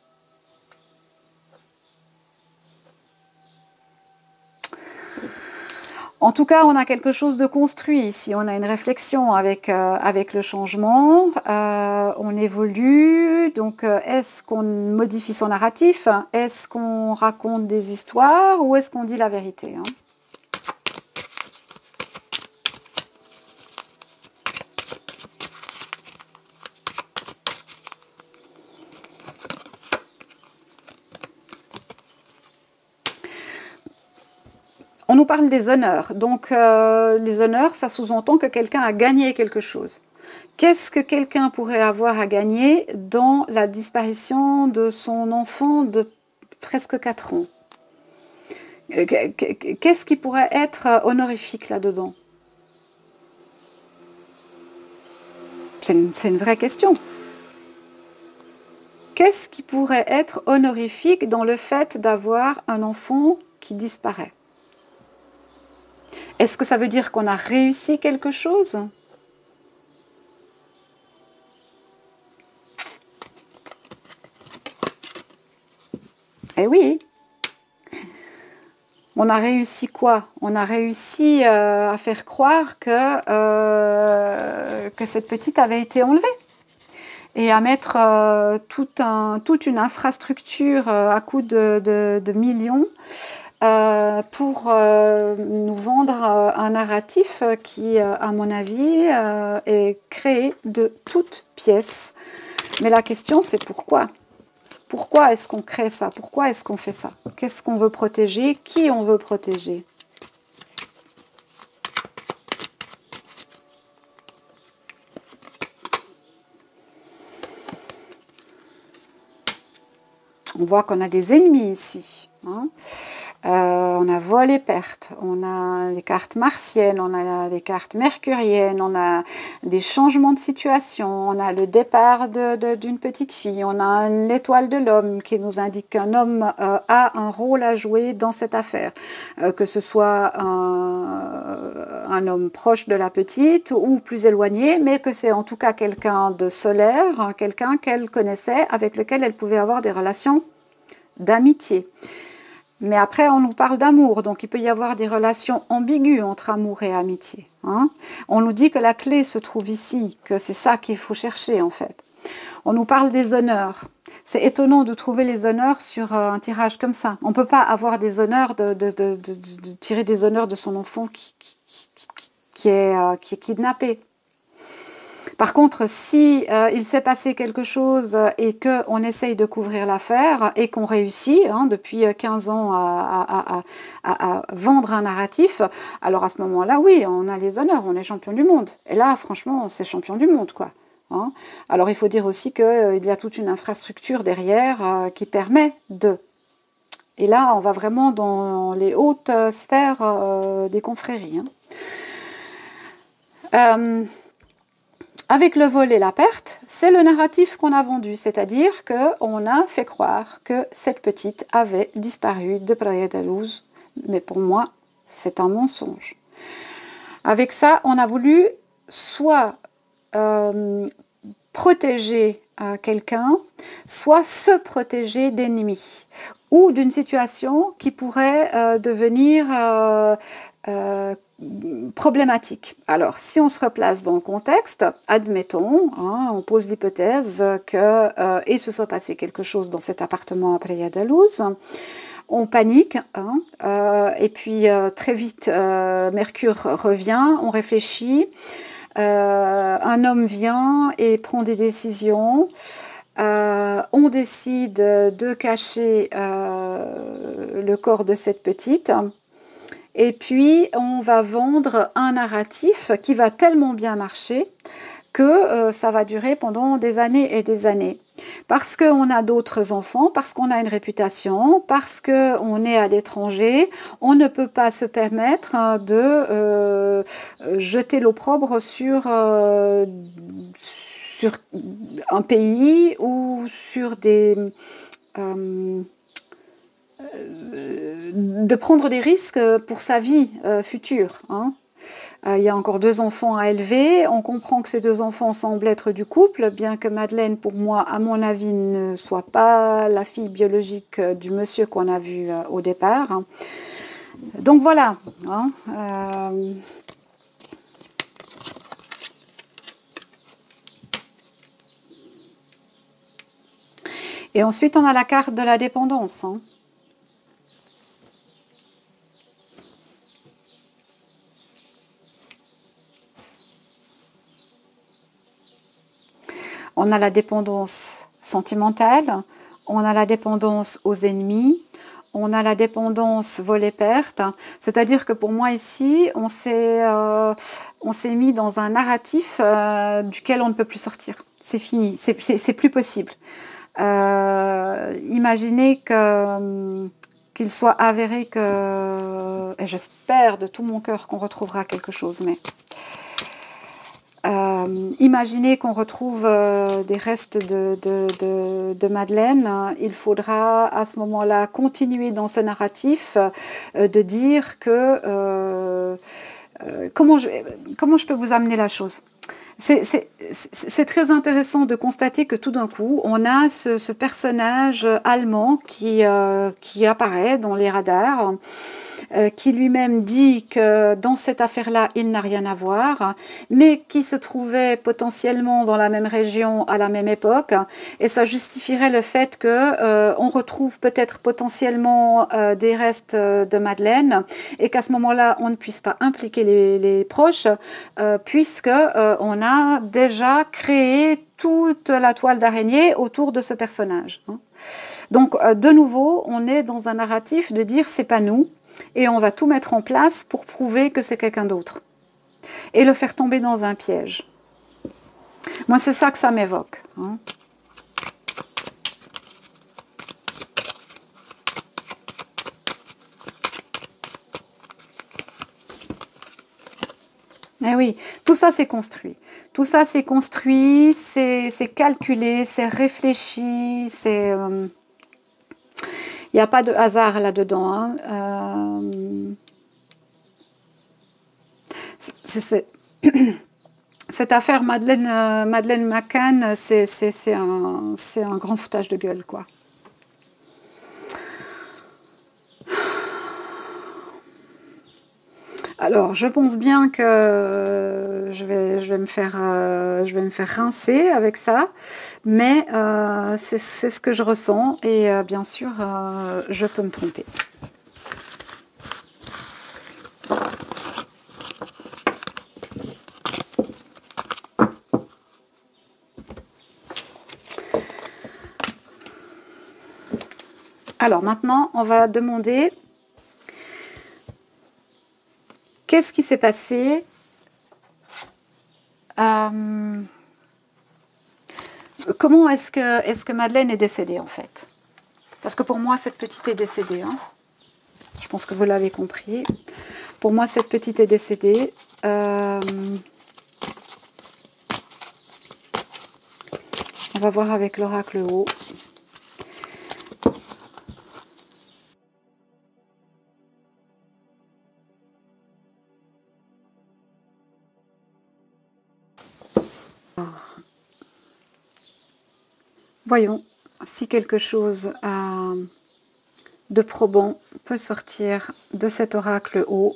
En tout cas, on a quelque chose de construit ici. On a une réflexion avec, euh, avec le changement. Euh, on évolue. Donc, euh, est-ce qu'on modifie son narratif? Est-ce qu'on raconte des histoires? Ou est-ce qu'on dit la vérité, hein? On nous parle des honneurs. Donc, euh, les honneurs, ça sous-entend que quelqu'un a gagné quelque chose. Qu'est-ce que quelqu'un pourrait avoir à gagner dans la disparition de son enfant de presque quatre ans? Qu'est-ce qui pourrait être honorifique là-dedans? C'est une, c'est une vraie question. qu'est-ce qui pourrait être honorifique dans le fait d'avoir un enfant qui disparaît? Est-ce que ça veut dire qu'on a réussi quelque chose? Eh oui! On a réussi quoi? On a réussi euh, à faire croire que, euh, que cette petite avait été enlevée. Et à mettre euh, tout un, toute une infrastructure euh, à coût de, de, de millions euh, pour euh, nous vendre euh, un narratif qui, euh, à mon avis, euh, est créé de toutes pièces. Mais la question, c'est pourquoi? Pourquoi est-ce qu'on crée ça? Pourquoi est-ce qu'on fait ça? Qu'est-ce qu'on veut protéger? Qui on veut protéger? On voit qu'on a des ennemis ici. Hein. Euh, on a vol et perte, on a des cartes martiennes, on a des cartes mercuriennes, on a des changements de situation, on a le départ de, de, d'une petite fille, on a l'étoile de l'homme qui nous indique qu'un homme euh, a un rôle à jouer dans cette affaire, euh, que ce soit un, un homme proche de la petite ou plus éloigné, mais que c'est en tout cas quelqu'un de solaire, quelqu'un qu'elle connaissait, avec lequel elle pouvait avoir des relations d'amitié. Mais après, on nous parle d'amour, donc il peut y avoir des relations ambiguës entre amour et amitié. Hein. On nous dit que la clé se trouve ici, que c'est ça qu'il faut chercher en fait. On nous parle des honneurs. C'est étonnant de trouver les honneurs sur un tirage comme ça. On ne peut pas avoir des honneurs, de, de, de, de, de tirer des honneurs de son enfant qui, qui, qui, qui, est, euh, qui est kidnappé. Par contre, si euh, il s'est passé quelque chose et qu'on essaye de couvrir l'affaire et qu'on réussit hein, depuis quinze ans à, à, à, à, à vendre un narratif, alors à ce moment-là, oui, on a les honneurs, on est champion du monde. Et là, franchement, c'est champion du monde, quoi. Hein. Alors, il faut dire aussi qu'il euh, y a toute une infrastructure derrière euh, qui permet de... Et là, on va vraiment dans les hautes sphères euh, des confréries. Hein. Euh, Avec le vol et la perte, c'est le narratif qu'on a vendu, c'est-à-dire qu'on a fait croire que cette petite avait disparu de Praia da Luz, mais pour moi, c'est un mensonge. Avec ça, on a voulu soit euh, protéger euh, quelqu'un, soit se protéger d'ennemis, ou d'une situation qui pourrait euh, devenir... Euh, euh, problématique. Alors, si on se replace dans le contexte, admettons, hein, on pose l'hypothèse que euh, il se soit passé quelque chose dans cet appartement à Praia da Luz, on panique, hein, euh, et puis euh, très vite, euh, Mercure revient, on réfléchit, euh, un homme vient et prend des décisions, euh, on décide de cacher euh, le corps de cette petite. Et puis, on va vendre un narratif qui va tellement bien marcher que euh, ça va durer pendant des années et des années. Parce qu'on a d'autres enfants, parce qu'on a une réputation, parce qu'on est à l'étranger, on ne peut pas se permettre de euh, jeter l'opprobre sur, euh, sur un pays ou sur des... Euh, de prendre des risques pour sa vie euh, future. Hein. Euh, il y a encore deux enfants à élever. On comprend que ces deux enfants semblent être du couple, bien que Madeleine, pour moi, à mon avis, ne soit pas la fille biologique du monsieur qu'on a vu euh, au départ. Hein. Donc voilà. Hein. Euh... Et ensuite, on a la carte de la dépendance. Hein. On a la dépendance sentimentale, on a la dépendance aux ennemis, on a la dépendance vol et perte. C'est-à-dire que pour moi ici, on s'est euh, on s'est mis dans un narratif euh, duquel on ne peut plus sortir. C'est fini, c'est plus possible. Euh, imaginez que qu'il soit avéré que, et j'espère de tout mon cœur qu'on retrouvera quelque chose, mais... Euh, euh, imaginez qu'on retrouve euh, des restes de, de, de, de Madeleine, il faudra à ce moment-là continuer dans ce narratif euh, de dire que... Euh, euh, comment, je, comment je peux vous amener la chose ? C'est très intéressant de constater que tout d'un coup, on a ce, ce personnage allemand qui, euh, qui apparaît dans les radars, euh, qui lui-même dit que dans cette affaire-là, il n'a rien à voir, mais qui se trouvait potentiellement dans la même région à la même époque, et ça justifierait le fait qu'on euh, retrouve peut-être potentiellement euh, des restes de Madeleine, et qu'à ce moment-là, on ne puisse pas impliquer les, les proches, euh, puisque euh, on a déjà créé toute la toile d'araignée autour de ce personnage. Donc, euh, de nouveau, on est dans un narratif de dire c'est pas nous, et on va tout mettre en place pour prouver que c'est quelqu'un d'autre, et le faire tomber dans un piège. Moi, c'est ça que ça m'évoque. Hein. Eh oui, tout ça c'est construit. Tout ça c'est construit, c'est calculé, c'est réfléchi, c'est... Euh, il n'y a pas de hasard là-dedans. Hein. Euh, c'est... Cette affaire Madeleine, euh, Madeleine McCann, c'est un, un grand foutage de gueule, quoi. Alors, je pense bien que je vais, je vais, me, faire, euh, je vais me faire rincer avec ça, mais euh, c'est ce que je ressens, et euh, bien sûr, euh, je peux me tromper. Alors maintenant, on va demander qu'est-ce qui s'est passé, euh, comment est-ce que, est-ce que Madeleine est décédée en fait? Parce que pour moi, cette petite est décédée. Hein. Je pense que vous l'avez compris. Pour moi, cette petite est décédée. Euh, on va voir avec l'oracle haut. Alors, voyons si quelque chose euh, de probant peut sortir de cet oracle haut.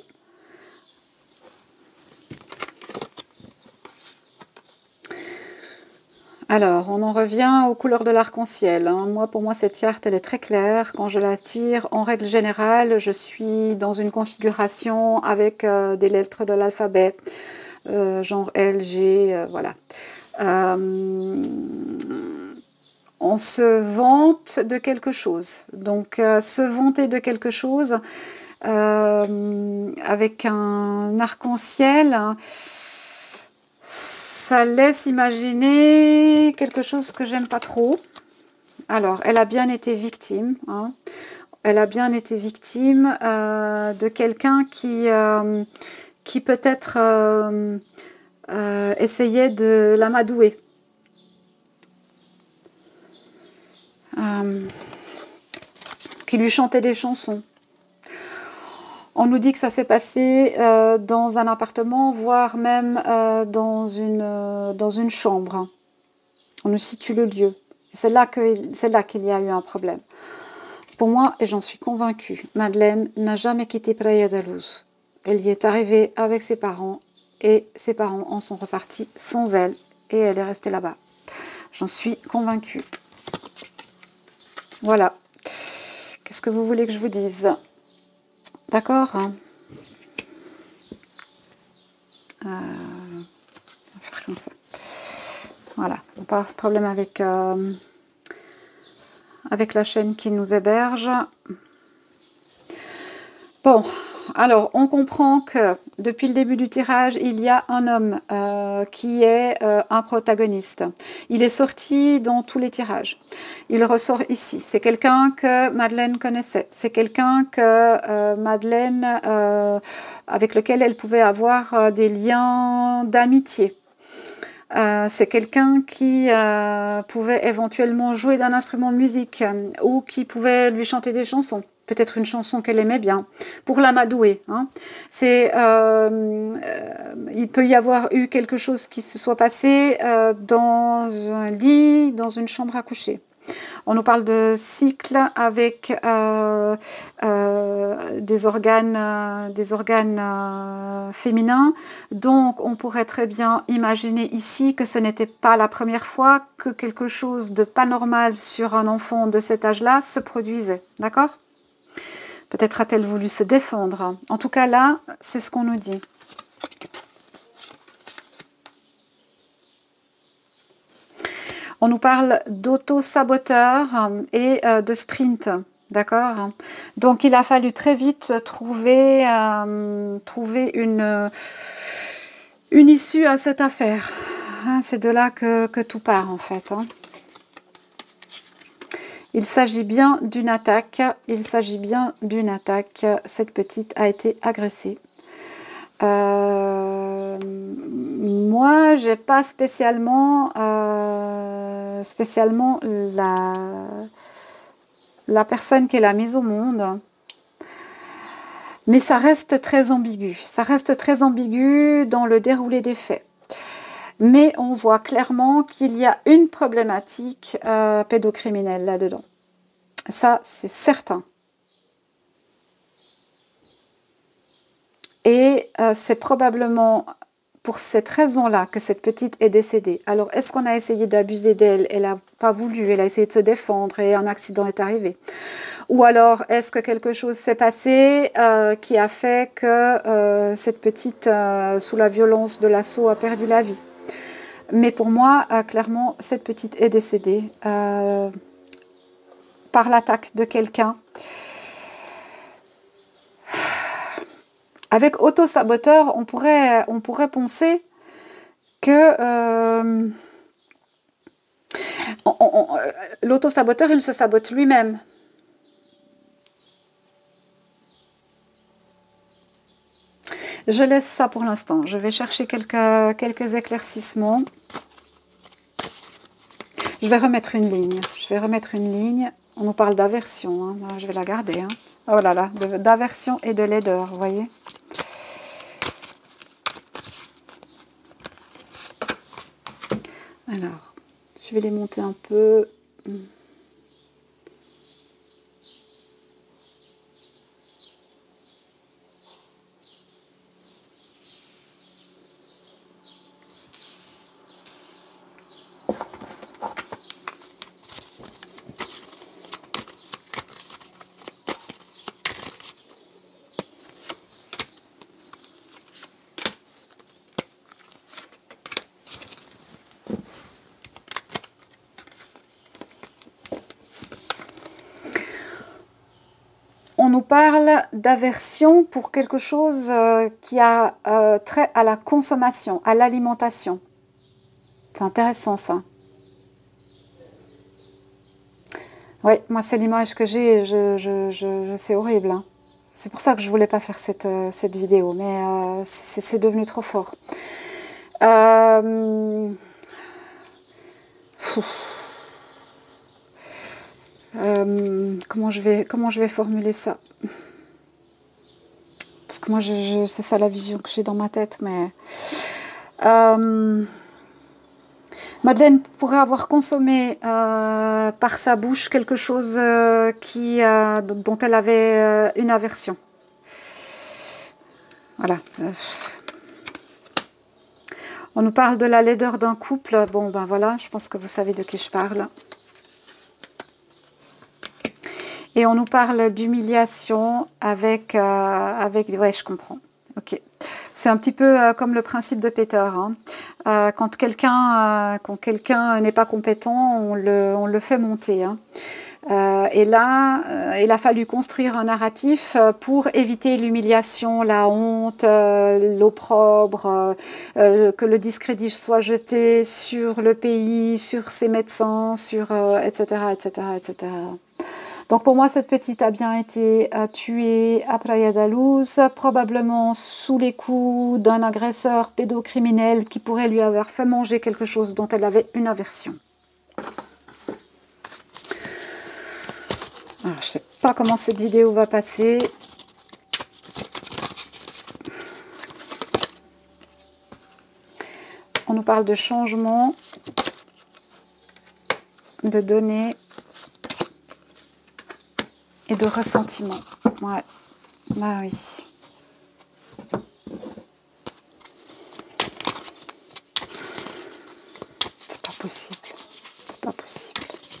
Alors, on en revient aux couleurs de l'arc-en-ciel. Hein. Moi, pour moi, cette carte, elle est très claire. Quand je la tire, en règle générale, je suis dans une configuration avec euh, des lettres de l'alphabet, euh, genre L, G, euh, voilà. Euh, on se vante de quelque chose. Donc, euh, se vanter de quelque chose euh, avec un arc-en-ciel, ça laisse imaginer quelque chose que j'aime pas trop. Alors, elle a bien été victime. Hein. Elle a bien été victime euh, de quelqu'un qui, euh, qui peut-être euh, euh, essayait de l'amadouer. Euh, qui lui chantait des chansons. On nous dit que ça s'est passé euh, dans un appartement, voire même euh, dans, une, euh, dans une chambre. On nous situe le lieu. C'est là qu'il y a eu un problème. Pour moi, et j'en suis convaincue, Madeleine n'a jamais quitté Praia da Luz. Elle y est arrivée avec ses parents, et ses parents en sont repartis sans elle, et elle est restée là-bas. J'en suis convaincue. Voilà. Qu'est-ce que vous voulez que je vous dise? D'accord, hein. euh, On va faire comme ça. Voilà, pas de problème avec, euh, avec la chaîne qui nous héberge. Bon, alors on comprend que depuis le début du tirage, il y a un homme euh, qui est euh, un protagoniste. Il est sorti dans tous les tirages. Il ressort ici. C'est quelqu'un que Madeleine connaissait. C'est quelqu'un que euh, Madeleine, euh, avec lequel elle pouvait avoir euh, des liens d'amitié. Euh, c'est quelqu'un qui euh, pouvait éventuellement jouer d'un instrument de musique euh, ou qui pouvait lui chanter des chansons. Peut-être une chanson qu'elle aimait bien, pour l'amadouer. Hein. C'est, euh, euh, il peut y avoir eu quelque chose qui se soit passé euh, dans un lit, dans une chambre à coucher. On nous parle de cycle avec euh, euh, des organes, euh, des organes euh, féminins. Donc, on pourrait très bien imaginer ici que ce n'était pas la première fois que quelque chose de pas normal sur un enfant de cet âge-là se produisait. D'accord ? Peut-être a-t-elle voulu se défendre. En tout cas, là, c'est ce qu'on nous dit. On nous parle d'auto-saboteur et euh, de sprint. D'accord? Donc, il a fallu très vite trouver, euh, trouver une, une issue à cette affaire. Hein, c'est de là que, que tout part, en fait. Hein. Il s'agit bien d'une attaque. Il s'agit bien d'une attaque. Cette petite a été agressée. Euh, moi, j'ai pas spécialement, euh, spécialement la, la personne qui l'a mise au monde. Mais ça reste très ambigu. Ça reste très ambigu dans le déroulé des faits. Mais on voit clairement qu'il y a une problématique euh, pédocriminelle là-dedans. Ça, c'est certain. Et euh, c'est probablement pour cette raison-là que cette petite est décédée. Alors, est-ce qu'on a essayé d'abuser d'elle? Elle n'a pas voulu, elle a essayé de se défendre et un accident est arrivé. Ou alors, est-ce que quelque chose s'est passé euh, qui a fait que euh, cette petite, euh, sous la violence de l'assaut, a perdu la vie? Mais pour moi, euh, clairement, cette petite est décédée euh, par l'attaque de quelqu'un. Avec auto-saboteur, on pourrait, on pourrait penser que euh, l'auto-saboteur, il se sabote lui-même. Je laisse ça pour l'instant. Je vais chercher quelques, quelques éclaircissements. Je vais remettre une ligne. Je vais remettre une ligne. On nous parle d'aversion. Hein. Je vais la garder. Hein. Oh là là, d'aversion et de laideur, vous voyez. Alors, je vais les monter un peu. On nous parle d'aversion pour quelque chose euh, qui a euh, trait à la consommation, à l'alimentation. C'est intéressant ça. Oui, moi c'est l'image que j'ai, je, je, je, je, c'est horrible. Hein. C'est pour ça que je ne voulais pas faire cette, euh, cette vidéo, mais euh, c'est devenu trop fort. Euh... Euh, comment, je vais, comment je vais formuler ça? Parce que moi, je, je, c'est ça la vision que j'ai dans ma tête. Mais euh, Madeleine pourrait avoir consommé euh, par sa bouche quelque chose euh, qui, euh, dont elle avait euh, une aversion. Voilà. On nous parle de la laideur d'un couple. Bon, ben voilà, je pense que vous savez de qui je parle. Et on nous parle d'humiliation avec, euh, avec... Ouais, je comprends. Ok. C'est un petit peu euh, comme le principe de Peter. Hein. Euh, quand quelqu'un euh, quand quelqu'un n'est pas compétent, on le, on le fait monter. Hein. Euh, et là, euh, il a fallu construire un narratif pour éviter l'humiliation, la honte, euh, l'opprobre, euh, euh, que le discrédit soit jeté sur le pays, sur ses médecins, sur euh, et cetera, et cetera, et cetera. Donc pour moi, cette petite a bien été tuée à Praia da Luz, probablement sous les coups d'un agresseur pédocriminel qui pourrait lui avoir fait manger quelque chose dont elle avait une aversion. Alors, je ne sais pas comment cette vidéo va passer. On nous parle de changement, de données et de ressentiment. Ouais, bah oui. C'est pas possible. C'est pas possible.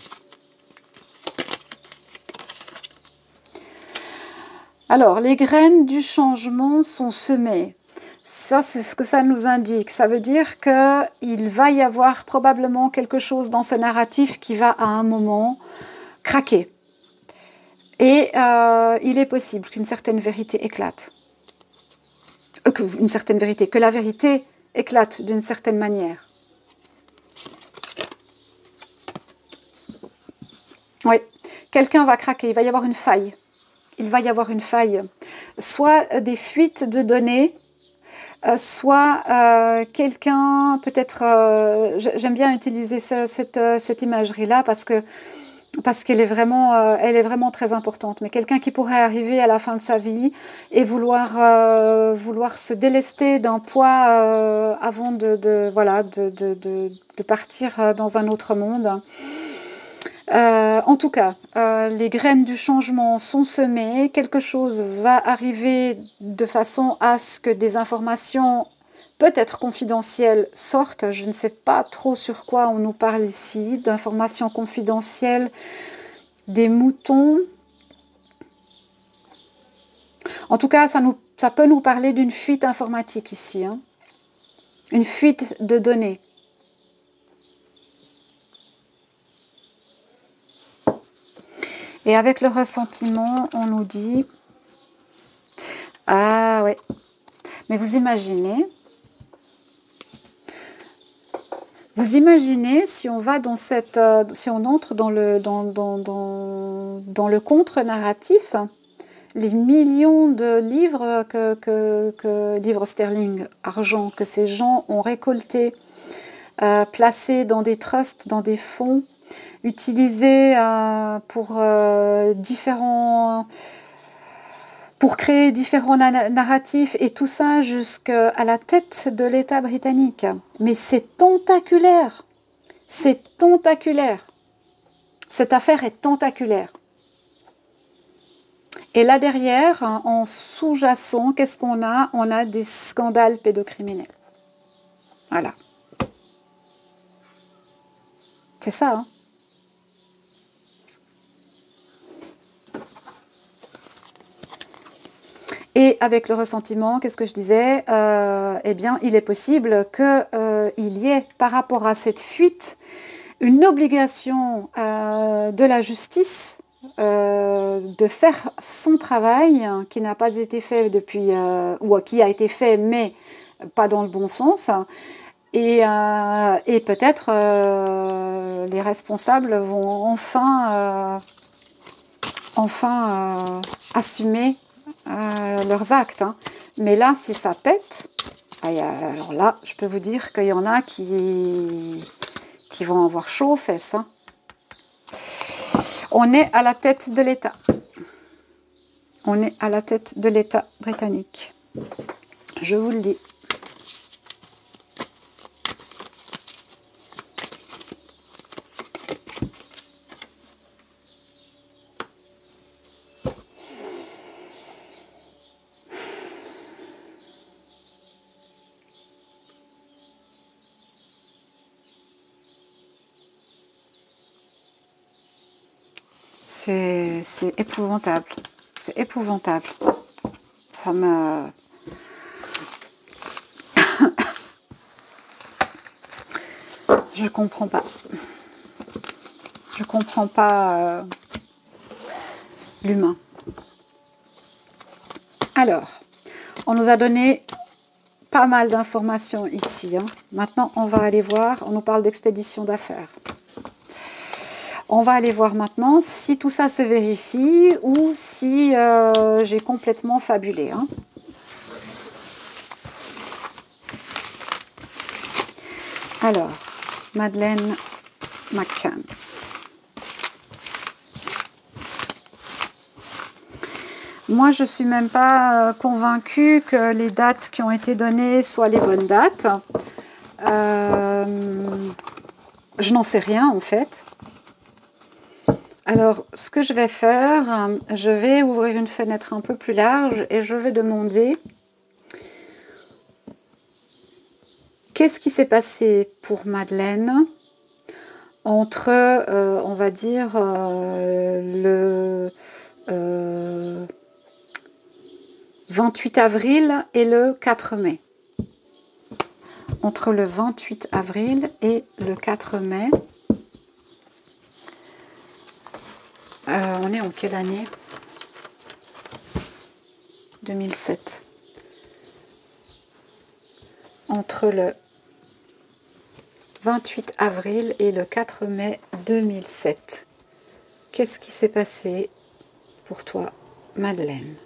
Alors, les graines du changement sont semées. Ça, c'est ce que ça nous indique. Ça veut dire qu'il va y avoir probablement quelque chose dans ce narratif qui va à un moment craquer. Et euh, il est possible qu'une certaine vérité éclate. Euh, que, une certaine vérité, que la vérité éclate d'une certaine manière. Oui, quelqu'un va craquer, il va y avoir une faille. Il va y avoir une faille. Soit des fuites de données, Euh, soit euh, quelqu'un, peut-être, euh, j'aime bien utiliser ce, cette, cette imagerie-là parce que parce qu'elle est vraiment, euh, elle est vraiment très importante. Mais quelqu'un qui pourrait arriver à la fin de sa vie et vouloir, euh, vouloir se délester d'un poids euh, avant de, de voilà, de, de, de, de partir dans un autre monde. Euh, en tout cas, euh, les graines du changement sont semées, quelque chose va arriver de façon à ce que des informations peut-être confidentielles sortent. Je ne sais pas trop sur quoi on nous parle ici, d'informations confidentielles, des moutons. En tout cas, ça, nous, ça peut nous parler d'une fuite informatique ici, hein. Une fuite de données. Et avec le ressentiment, on nous dit, ah ouais, mais vous imaginez, vous imaginez si on va dans cette, euh, si on entre dans le, dans, dans, dans, dans le contre-narratif, les millions de livres, que, que, que, livres sterling, argent, que ces gens ont récoltés, euh, placés dans des trusts, dans des fonds, utilisés euh, pour euh, différents, pour créer différents na narratifs et tout ça jusqu'à la tête de l'État britannique. Mais c'est tentaculaire, c'est tentaculaire. Cette affaire est tentaculaire. Et là derrière, en sous-jacent, qu'est-ce qu'on a? On a des scandales pédocriminels. Voilà. C'est ça, hein. Et avec le ressentiment, qu'est-ce que je disais? euh, Eh bien, il est possible qu'il euh, y ait, par rapport à cette fuite, une obligation euh, de la justice euh, de faire son travail, hein, qui n'a pas été fait depuis, euh, ou qui a été fait, mais pas dans le bon sens. Et, euh, et peut-être euh, les responsables vont enfin, euh, enfin euh, assumer Euh, leurs actes, hein. Mais là, si ça pète, alors là, je peux vous dire qu'il y en a qui, qui vont avoir chaud aux fesses, hein. On est à la tête de l'État. On est à la tête de l'État britannique. Je vous le dis. C'est épouvantable. C'est épouvantable. Ça me... Je comprends pas. Je comprends pas euh, l'humain. Alors, on nous a donné pas mal d'informations ici, hein. Maintenant, on va aller voir. On nous parle d'expédition d'affaires. On va aller voir maintenant si tout ça se vérifie ou si euh, j'ai complètement fabulé. Hein. Alors, Madeleine McCann. Moi, je ne suis même pas convaincue que les dates qui ont été données soient les bonnes dates. Euh, je n'en sais rien, en fait. Alors, ce que je vais faire, je vais ouvrir une fenêtre un peu plus large et je vais demander qu'est-ce qui s'est passé pour Madeleine entre, euh, on va dire, euh, le euh, vingt-huit avril et le quatre mai. Entre le vingt-huit avril et le quatre mai. Euh, on est en quelle année? deux mille sept. Entre le vingt-huit avril et le quatre mai deux mille sept. Qu'est-ce qui s'est passé pour toi, Madeleine?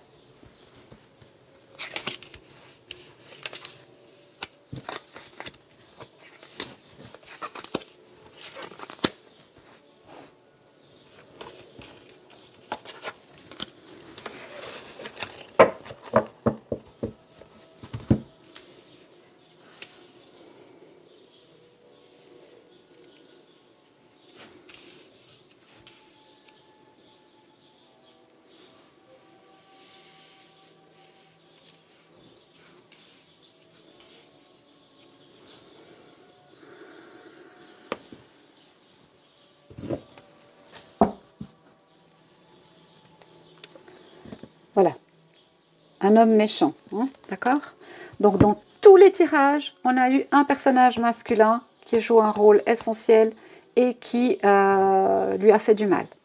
Voilà, un homme méchant, hein, d'accord? Donc dans tous les tirages, on a eu un personnage masculin qui joue un rôle essentiel et qui euh, lui a fait du mal.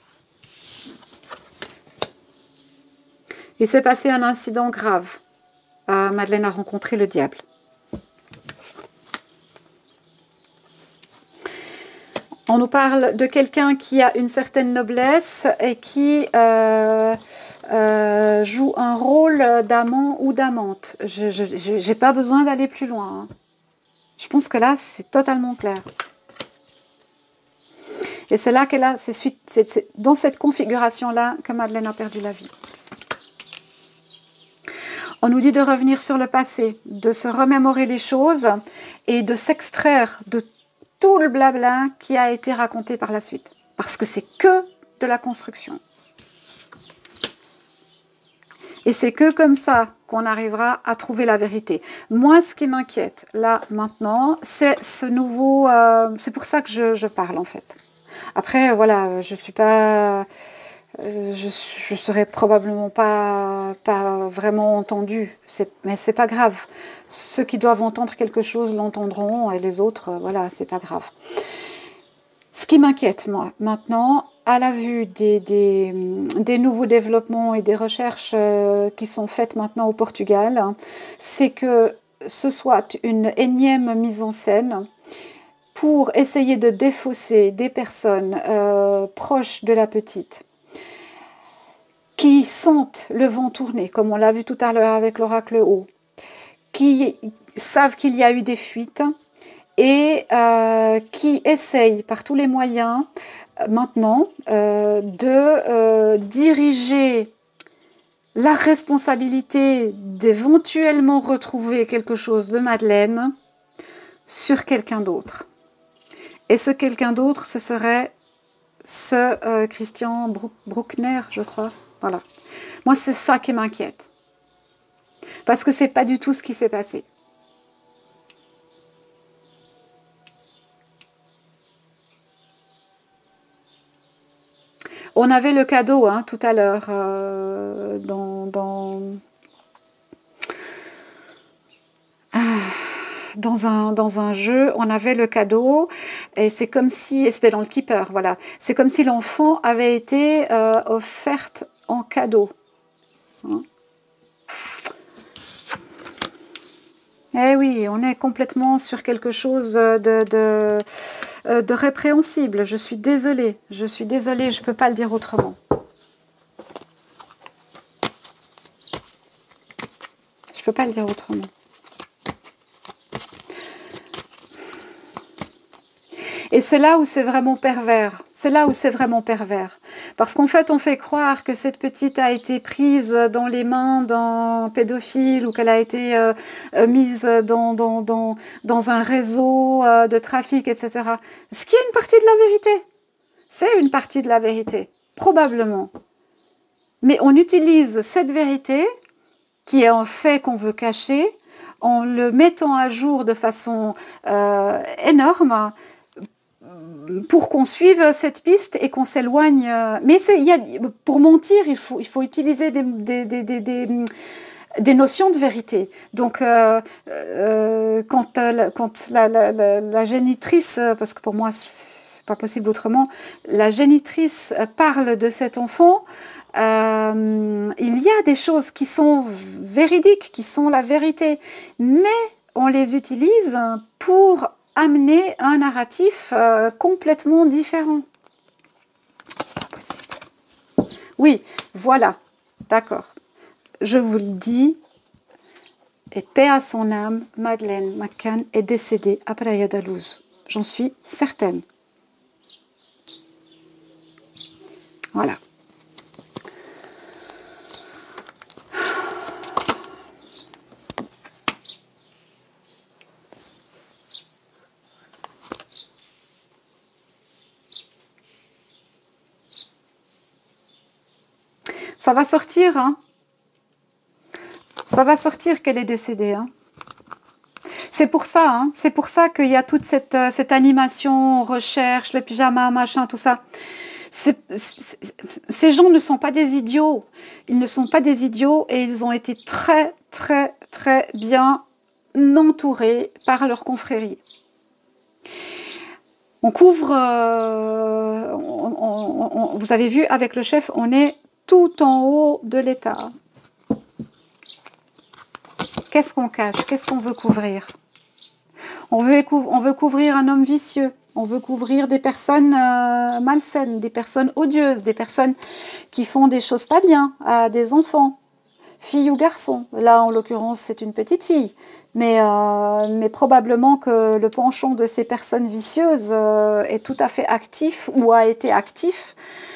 Il s'est passé un incident grave. Euh, Madeleine a rencontré le diable. On nous parle de quelqu'un qui a une certaine noblesse et qui euh, euh, joue un rôle d'amant ou d'amante. Je n'ai pas besoin d'aller plus loin. Hein. Je pense que là, c'est totalement clair. Et c'est là qu'elle a, c'est dans cette configuration-là que Madeleine a perdu la vie. On nous dit de revenir sur le passé, de se remémorer les choses et de s'extraire de tout le blabla qui a été raconté par la suite. Parce que c'est que de la construction. Et c'est que comme ça qu'on arrivera à trouver la vérité. Moi, ce qui m'inquiète, là, maintenant, c'est ce nouveau... Euh, c'est pour ça que je, je parle, en fait. Après, voilà, je ne suis pas... Euh, je ne serai probablement pas, pas vraiment entendue, mais c'est pas grave. Ceux qui doivent entendre quelque chose l'entendront et les autres, euh, voilà, c'est pas grave. Ce qui m'inquiète, moi, maintenant, à la vue des, des, des nouveaux développements et des recherches euh, qui sont faites maintenant au Portugal, hein, c'est que ce soit une énième mise en scène pour essayer de défausser des personnes euh, proches de la petite, qui sentent le vent tourner, comme on l'a vu tout à l'heure avec l'oracle haut, qui savent qu'il y a eu des fuites et euh, qui essayent par tous les moyens euh, maintenant euh, de euh, diriger la responsabilité d'éventuellement retrouver quelque chose de Madeleine sur quelqu'un d'autre. Et ce quelqu'un d'autre, ce serait ce euh, Christian Bruckner, je crois. Voilà. Moi, c'est ça qui m'inquiète. Parce que ce n'est pas du tout ce qui s'est passé. On avait le cadeau hein, tout à l'heure euh, dans, dans, ah, dans, un, dans un jeu. On avait le cadeau et c'est comme si, c'était dans le Keeper, voilà. C'est comme si l'enfant avait été euh, offerte en cadeau. Hein. Eh oui, on est complètement sur quelque chose de, de, euh, de répréhensible. Je suis désolée, je suis désolée, je ne peux pas le dire autrement. Je ne peux pas le dire autrement. Et c'est là où c'est vraiment pervers. C'est là où c'est vraiment pervers. Parce qu'en fait, on fait croire que cette petite a été prise dans les mains d'un pédophile ou qu'elle a été euh, mise dans, dans, dans, dans un réseau euh, de trafic, et cetera. Ce qui est une partie de la vérité. C'est une partie de la vérité, probablement. Mais on utilise cette vérité, qui est un fait qu'on veut cacher, en le mettant à jour de façon euh, énorme, pour qu'on suive cette piste et qu'on s'éloigne. Mais il y a, pour mentir, il faut, il faut utiliser des, des, des, des, des, des notions de vérité. Donc, euh, euh, quand, quand la, la, la, la génitrice, parce que pour moi, c'est pas possible autrement, la génitrice parle de cet enfant, euh, il y a des choses qui sont véridiques, qui sont la vérité, mais on les utilise pour amener un narratif euh, complètement différent. C'est pas possible. Oui, voilà, d'accord. Je vous le dis, et paix à son âme, Madeleine McCann est décédée à Praia da Luz. J'en suis certaine. Voilà. Ça va sortir, hein. Ça va sortir qu'elle est décédée, hein. C'est pour ça, hein. C'est pour ça qu'il y a toute cette, cette animation, recherche, le pyjama, machin, tout ça. C'est, c'est, ces gens ne sont pas des idiots. Ils ne sont pas des idiots et ils ont été très, très, très bien entourés par leur confrérie. On couvre, euh, on, on, on, vous avez vu, avec le chef, on est tout en haut de l'État. Qu'est-ce qu'on cache? Qu'est-ce qu'on veut couvrir? on veut, on veut couvrir un homme vicieux. On veut couvrir des personnes euh, malsaines, des personnes odieuses, des personnes qui font des choses pas bien à des enfants, filles ou garçons. Là, en l'occurrence, c'est une petite fille. Mais, euh, mais probablement que le penchant de ces personnes vicieuses euh, est tout à fait actif ou a été actif.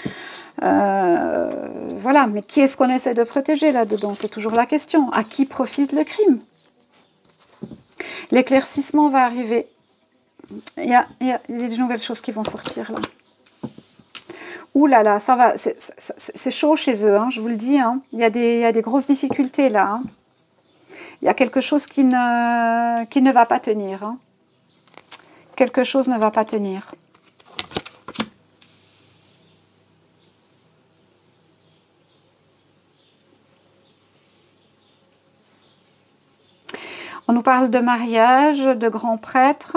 Euh, voilà, mais qui est-ce qu'on essaie de protéger là-dedans? C'est toujours la question. À qui profite le crime? L'éclaircissement va arriver. Il y, a, il y a des nouvelles choses qui vont sortir là. Ouh là là, ça va, c'est chaud chez eux, hein, je vous le dis. Hein. Il y a des, il y a des grosses difficultés là. Hein. Il y a quelque chose qui ne, qui ne va pas tenir. Hein. Quelque chose ne va pas tenir. On nous parle de mariage, de grands prêtres.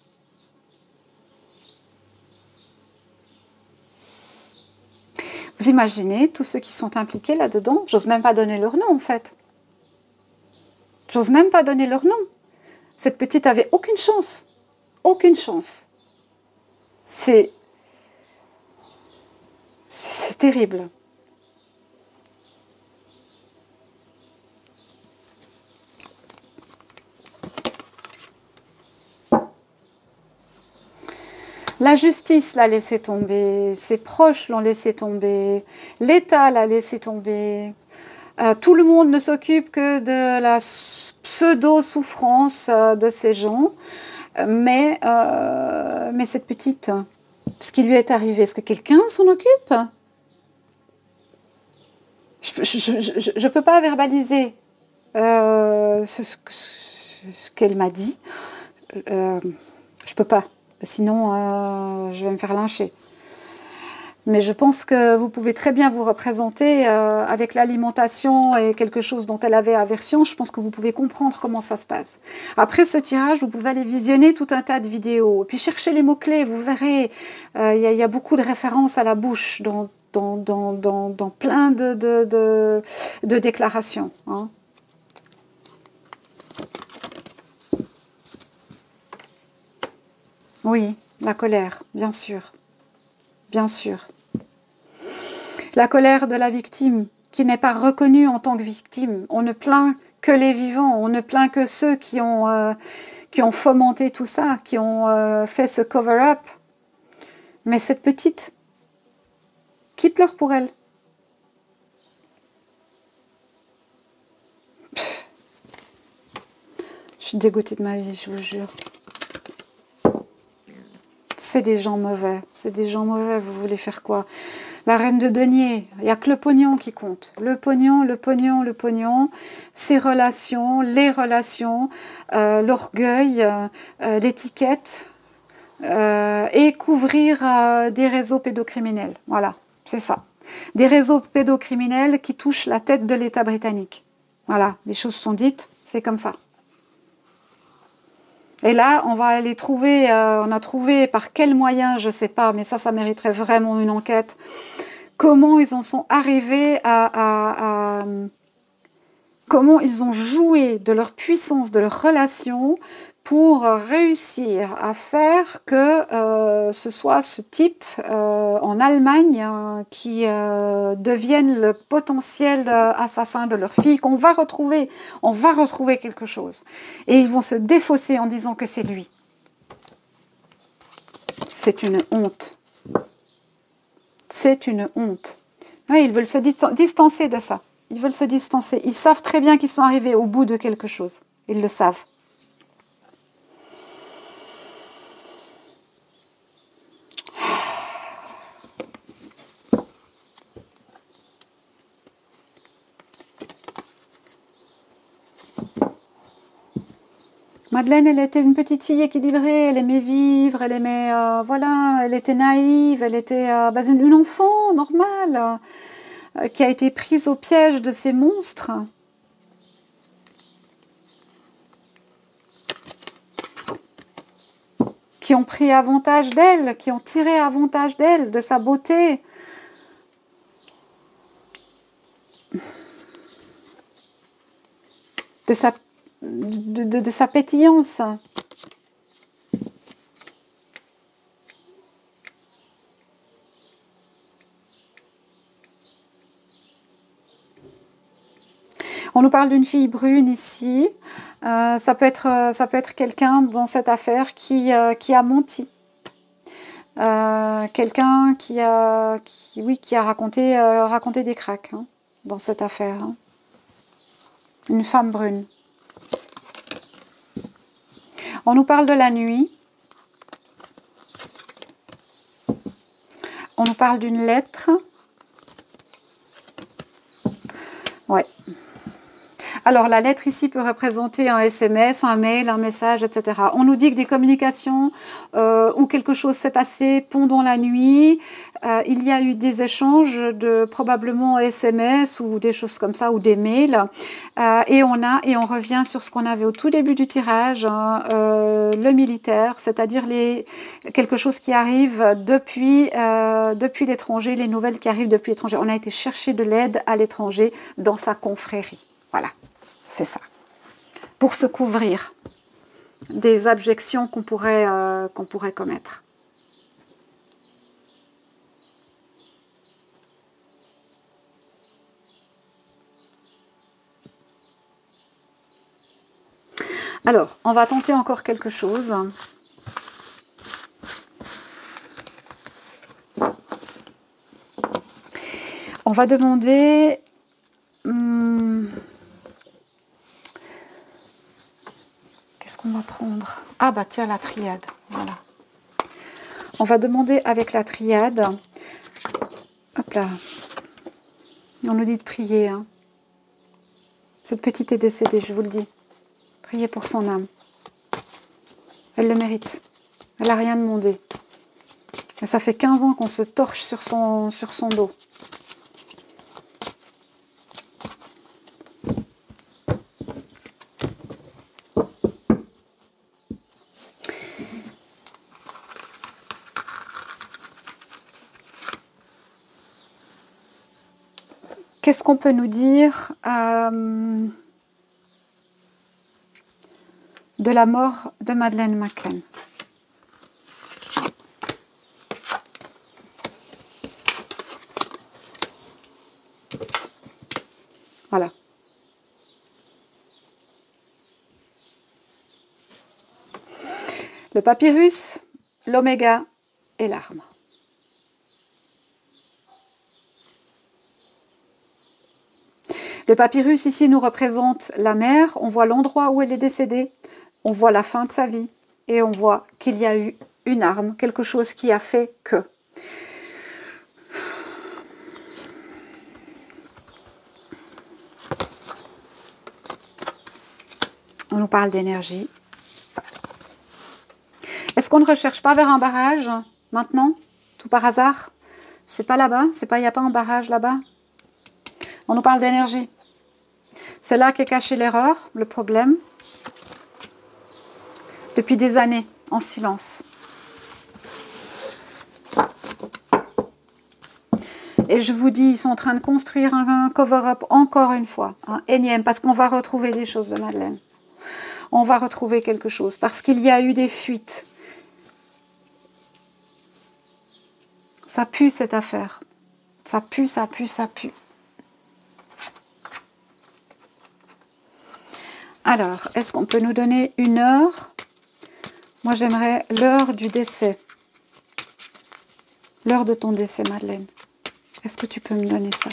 Vous imaginez tous ceux qui sont impliqués là-dedans? J'ose même pas donner leur nom en fait. J'ose même pas donner leur nom. Cette petite avait aucune chance. Aucune chance. C'est... C'est terrible. La justice l'a laissé tomber, ses proches l'ont laissé tomber, l'État l'a laissé tomber. Euh, tout le monde ne s'occupe que de la pseudo-souffrance euh, de ces gens. Mais, euh, mais cette petite, ce qui lui est arrivé, est-ce que quelqu'un s'en occupe? Je ne peux pas verbaliser euh, ce, ce, ce qu'elle m'a dit. Euh, je ne peux pas. Sinon, euh, je vais me faire lyncher. Mais je pense que vous pouvez très bien vous représenter euh, avec l'alimentation et quelque chose dont elle avait aversion. Je pense que vous pouvez comprendre comment ça se passe. Après ce tirage, vous pouvez aller visionner tout un tas de vidéos. Et puis chercher les mots-clés, vous verrez. Il euh, y, y a beaucoup de références à la bouche dans, dans, dans, dans, dans plein de, de, de, de déclarations. Hein. Oui, La colère, bien sûr. Bien sûr. La colère de la victime, qui n'est pas reconnue en tant que victime. On ne plaint que les vivants, on ne plaint que ceux qui ont, euh, qui ont fomenté tout ça, qui ont euh, fait ce cover-up. Mais cette petite, qui pleure pour elle? Pff. Je suis dégoûtée de ma vie, je vous jure. C'est des gens mauvais, c'est des gens mauvais, vous voulez faire quoi? La reine de denier, il n'y a que le pognon qui compte. Le pognon, le pognon, le pognon, ses relations, les relations, euh, l'orgueil, euh, l'étiquette, euh, et couvrir euh, des réseaux pédocriminels. Voilà, c'est ça. Des réseaux pédocriminels qui touchent la tête de l'État britannique. Voilà, les choses sont dites, c'est comme ça. Et là, on va aller trouver, euh, on a trouvé par quels moyens, je ne sais pas, mais ça, ça mériterait vraiment une enquête. Comment ils en sont arrivés à, à, à... Comment ils ont joué de leur puissance, de leur relation pour réussir à faire que euh, ce soit ce type euh, en Allemagne hein, qui euh, devienne le potentiel assassin de leur fille, qu'on va retrouver, on va retrouver quelque chose. Et ils vont se défausser en disant que c'est lui. C'est une honte. C'est une honte. Oui, ils veulent se distancer de ça. Ils veulent se distancer. Ils savent très bien qu'ils sont arrivés au bout de quelque chose. Ils le savent. Madeleine, elle était une petite fille équilibrée, elle aimait vivre, elle aimait, euh, voilà, elle était naïve, elle était euh, bah, une, une enfant normale, euh, qui a été prise au piège de ces monstres. Qui ont pris avantage d'elle, qui ont tiré avantage d'elle, de sa beauté. De sa, de, de, de sa pétillance. On nous parle d'une fille brune ici. Euh, ça peut être, ça peut être quelqu'un dans cette affaire qui, euh, qui a menti. Euh, quelqu'un qui a, qui, oui, qui a raconté, euh, raconté des cracks hein, dans cette affaire. Hein. Une femme brune. On nous parle de la nuit. On nous parle d'une lettre. Ouais. Alors, la lettre ici peut représenter un S M S, un mail, un message, et cetera. On nous dit que des communications euh, ou quelque chose s'est passé pendant la nuit. Euh, il y a eu des échanges de probablement S M S ou des choses comme ça, ou des mails. Euh, et, on a, et on revient sur ce qu'on avait au tout début du tirage, hein, euh, le militaire, c'est-à-dire les, quelque chose qui arrive depuis, euh, depuis l'étranger, les nouvelles qui arrivent depuis l'étranger. On a été chercher de l'aide à l'étranger dans sa confrérie. Voilà. C'est ça, pour se couvrir des abjections qu'on pourrait, euh, qu'on pourrait commettre. Alors, on va tenter encore quelque chose. On va demander... Hum, Qu'est-ce qu'on va prendre? Ah bah tiens, la triade. Voilà. On va demander avec la triade. Hop là. On nous dit de prier. Hein. Cette petite est décédée, je vous le dis. Priez pour son âme. Elle le mérite. Elle n'a rien demandé. Et ça fait quinze ans qu'on se torche sur son, sur son dos. Qu'est-ce qu'on peut nous dire euh, de la mort de Madeleine McCann? Voilà. Le papyrus, l'oméga et l'arme. Le papyrus ici nous représente la mère, on voit l'endroit où elle est décédée, on voit la fin de sa vie et on voit qu'il y a eu une arme, quelque chose qui a fait que. On nous parle d'énergie. Est-ce qu'on ne recherche pas vers un barrage maintenant, tout par hasard? C'est pas là-bas, c'est pas, il n'y a pas un barrage là-bas. On nous parle d'énergie. C'est là qu'est cachée l'erreur, le problème. Depuis des années, en silence. Et je vous dis, ils sont en train de construire un cover-up encore une fois, un énième, parce qu'on va retrouver les choses de Madeleine. On va retrouver quelque chose, parce qu'il y a eu des fuites. Ça pue cette affaire. Ça pue, ça pue, ça pue. Alors, est-ce qu'on peut nous donner une heure? Moi, j'aimerais l'heure du décès. L'heure de ton décès, Madeleine. Est-ce que tu peux me donner ça?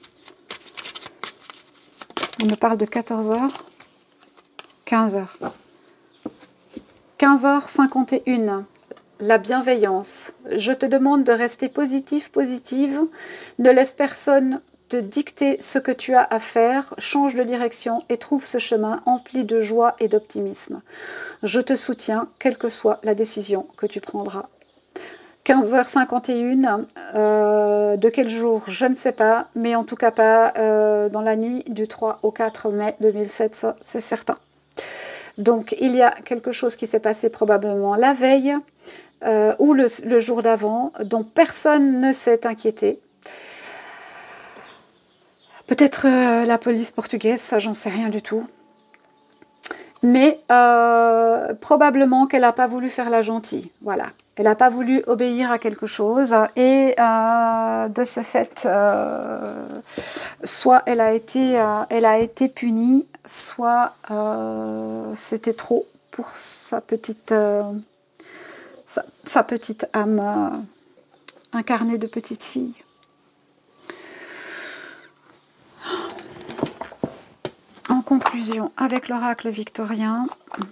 On me parle de quatorze heures. quinze heures. quinze heures cinquante et une. La bienveillance. Je te demande de rester positif, positive. Ne laisse personne te dicter ce que tu as à faire. Change de direction et trouve ce chemin empli de joie et d'optimisme. Je te soutiens, quelle que soit la décision que tu prendras. quinze heures cinquante et une, euh, de quel jour, je ne sais pas, mais en tout cas pas euh, dans la nuit du trois au quatre mai deux mille sept, ça c'est certain. Donc il y a quelque chose qui s'est passé probablement la veille euh, ou le, le jour d'avant, dont personne ne s'est inquiété. Peut-être euh, la police portugaise, ça j'en sais rien du tout. Mais euh, probablement qu'elle n'a pas voulu faire la gentille, voilà. Elle n'a pas voulu obéir à quelque chose et euh, de ce fait, euh, soit elle a été, euh, elle a été punie, soit euh, c'était trop pour sa petite, euh, sa, sa petite âme euh, incarnée de petite fille. En conclusion, avec l'oracle victorien,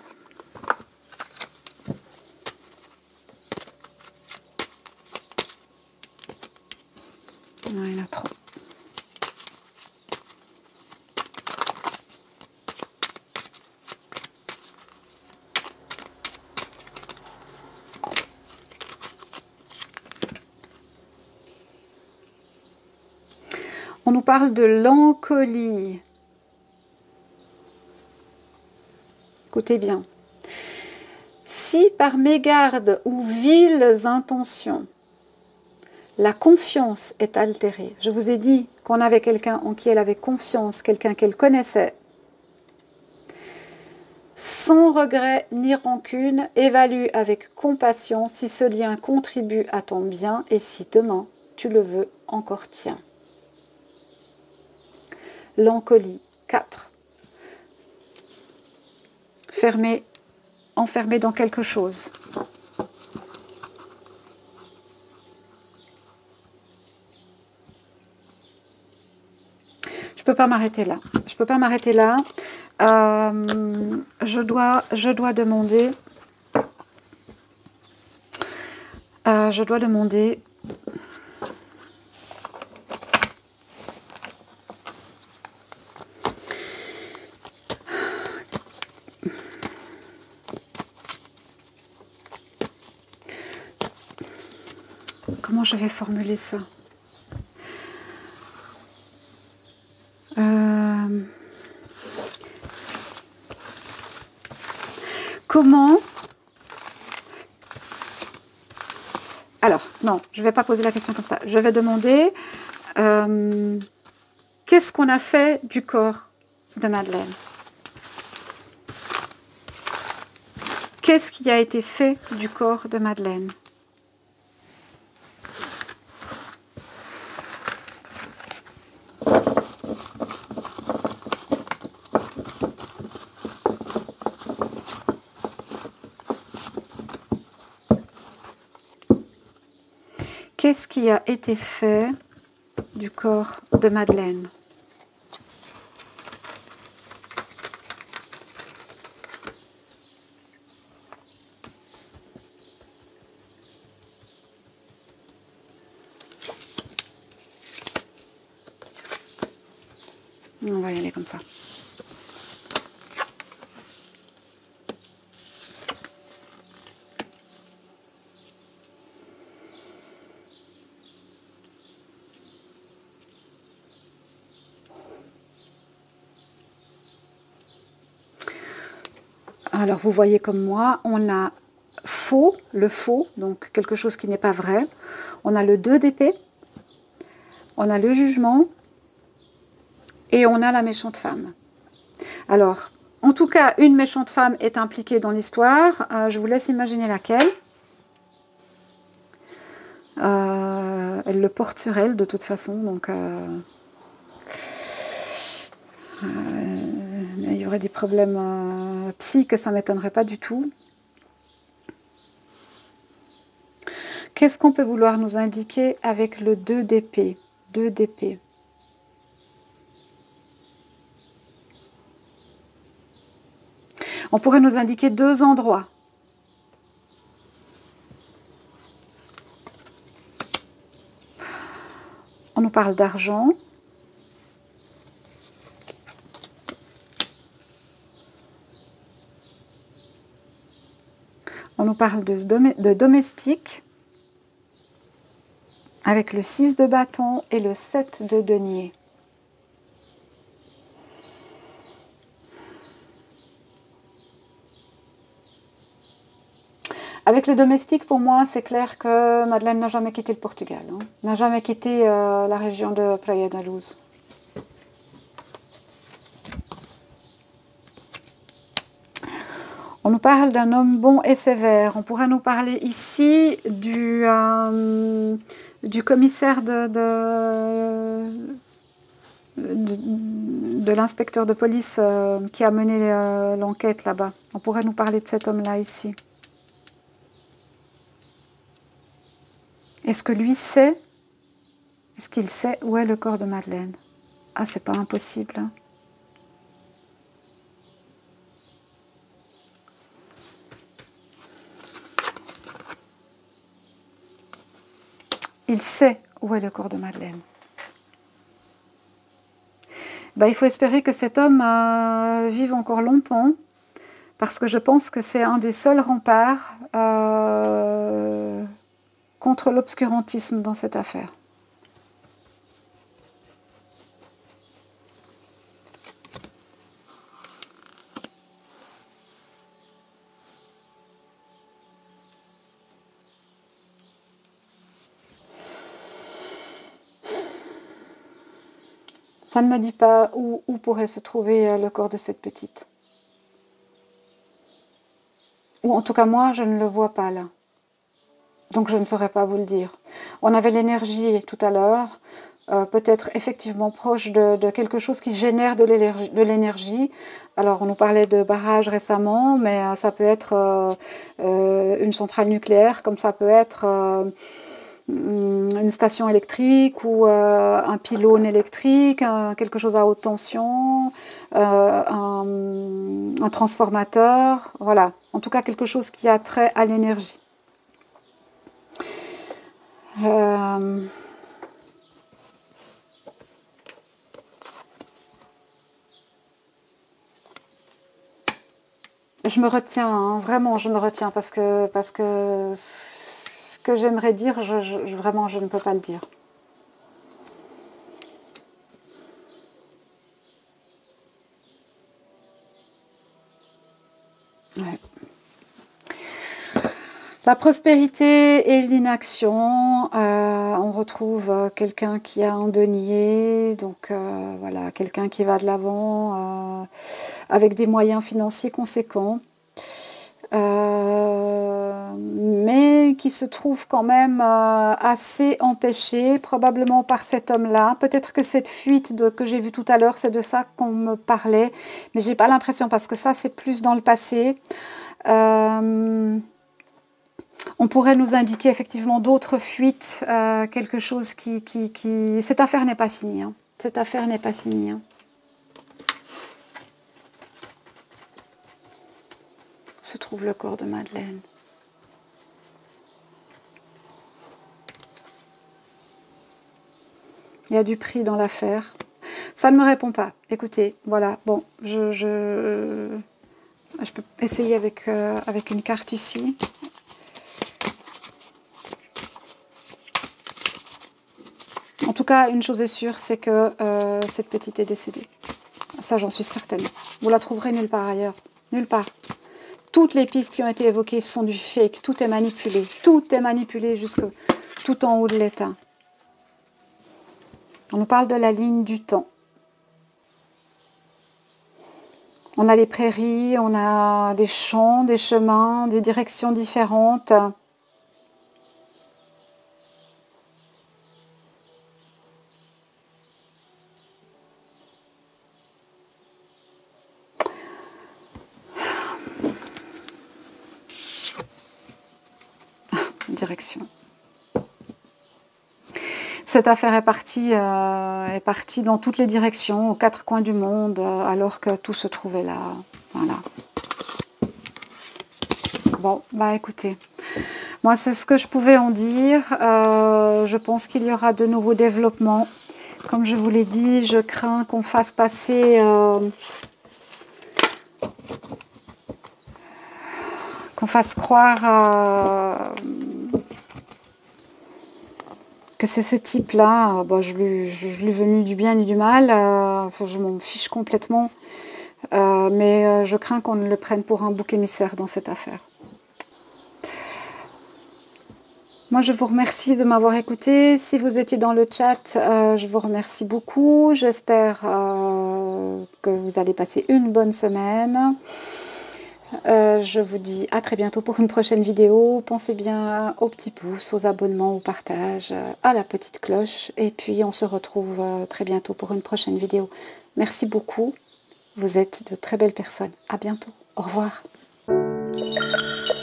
non, il y en a trop. On nous parle de l'encolie. Écoutez bien. Si par mégarde ou viles intentions, la confiance est altérée. Je vous ai dit qu'on avait quelqu'un en qui elle avait confiance, quelqu'un qu'elle connaissait. Sans regret ni rancune, évalue avec compassion si ce lien contribue à ton bien et si demain tu le veux encore tien. L'encolie, quatre. Fermé, enfermé dans quelque chose. Je ne peux pas m'arrêter là. Je ne peux pas m'arrêter là. Euh, je, dois, je dois demander... Euh, je dois demander... Comment je vais formuler ça? euh... Comment... Alors, non, je ne vais pas poser la question comme ça. Je vais demander euh, qu'est-ce qu'on a fait du corps de Madeleine? Qu'est-ce qui a été fait du corps de Madeleine? Qu'est-ce qui a été fait du corps de Madeleine? On va y aller comme ça. Alors, vous voyez comme moi, on a faux, le faux, donc quelque chose qui n'est pas vrai. On a le deux d'épée, on a le jugement et on a la méchante femme. Alors, en tout cas, une méchante femme est impliquée dans l'histoire. Euh, je vous laisse imaginer laquelle. Euh, elle le porte sur elle de toute façon, donc... Euh, euh, il y aurait des problèmes euh, psy que ça ne m'étonnerait pas du tout. Qu'est-ce qu'on peut vouloir nous indiquer avec le deux d'épée? deux d'épée. On pourrait nous indiquer deux endroits. On nous parle d'argent. On nous parle de, de domestique, avec le six de bâton et le sept de denier. Avec le domestique, pour moi, c'est clair que Madeleine n'a jamais quitté le Portugal, hein, n'a jamais quitté euh, la région de Praia da Luz. On nous parle d'un homme bon et sévère. On pourrait nous parler ici du, euh, du commissaire de, de, de, de l'inspecteur de police euh, qui a mené euh, l'enquête là-bas. On pourrait nous parler de cet homme-là ici. Est-ce que lui sait, est-ce qu'il sait où est le corps de Madeleine? Ah, c'est pas impossible, hein. Il sait où est le corps de Madeleine. Ben, il faut espérer que cet homme euh, vive encore longtemps, parce que je pense que c'est un des seuls remparts euh, contre l'obscurantisme dans cette affaire. Ça ne me dit pas où, où pourrait se trouver le corps de cette petite. Ou en tout cas, moi, je ne le vois pas là. Donc, je ne saurais pas vous le dire. On avait l'énergie tout à l'heure, euh, peut-être effectivement proche de, de quelque chose qui génère de l'énergie. Alors, on nous parlait de barrage récemment, mais euh, ça peut être euh, euh, une centrale nucléaire, comme ça peut être... Euh, une station électrique ou euh, un pylône électrique, un, quelque chose à haute tension, euh, un, un transformateur, voilà. En tout cas, quelque chose qui a trait à l'énergie. Euh... Je me retiens, hein, vraiment, je me retiens parce que... Parce que que j'aimerais dire, je, je, vraiment, je ne peux pas le dire. Ouais. La prospérité et l'inaction, euh, on retrouve quelqu'un qui a un denier, donc euh, voilà, quelqu'un qui va de l'avant euh, avec des moyens financiers conséquents. Euh, mais qui se trouve quand même euh, assez empêché, probablement par cet homme-là. Peut-être que cette fuite de, que j'ai vue tout à l'heure, c'est de ça qu'on me parlait, mais j'ai pas l'impression, parce que ça, c'est plus dans le passé. Euh, On pourrait nous indiquer effectivement d'autres fuites, euh, quelque chose qui, qui, qui... Cette affaire n'est pas finie. Hein. Cette affaire n'est pas finie. Hein. Se trouve le corps de Madeleine. Il y a du prix dans l'affaire. Ça ne me répond pas. Écoutez, voilà. Bon, je, je, je peux essayer avec, euh, avec une carte ici. En tout cas, une chose est sûre, c'est que euh, cette petite est décédée. Ça, j'en suis certaine. Vous la trouverez nulle part ailleurs. Nulle part. Toutes les pistes qui ont été évoquées sont du fake. Tout est manipulé. Tout est manipulé jusque tout en haut de l'état. On nous parle de la ligne du temps. On a les prairies, on a des champs, des chemins, des directions différentes. Direction. Cette affaire est partie, euh, est partie dans toutes les directions, aux quatre coins du monde, euh, alors que tout se trouvait là. Voilà. Bon, bah écoutez, moi c'est ce que je pouvais en dire. Euh, je pense qu'il y aura de nouveaux développements. Comme je vous l'ai dit, je crains qu'on fasse passer... Euh, qu'on fasse croire à... que c'est ce type-là. Bon, je lui, je lui venu du bien ni du mal, euh, enfin, je m'en fiche complètement, euh, mais euh, je crains qu'on ne le prenne pour un bouc émissaire dans cette affaire. Moi, je vous remercie de m'avoir écouté. Si vous étiez dans le chat, euh, je vous remercie beaucoup. J'espère euh, que vous allez passer une bonne semaine. Euh, je vous dis à très bientôt pour une prochaine vidéo. Pensez bien aux petits pouces, aux abonnements, au partage, à la petite cloche. Et puis on se retrouve très bientôt pour une prochaine vidéo. Merci beaucoup. Vous êtes de très belles personnes. À bientôt. Au revoir.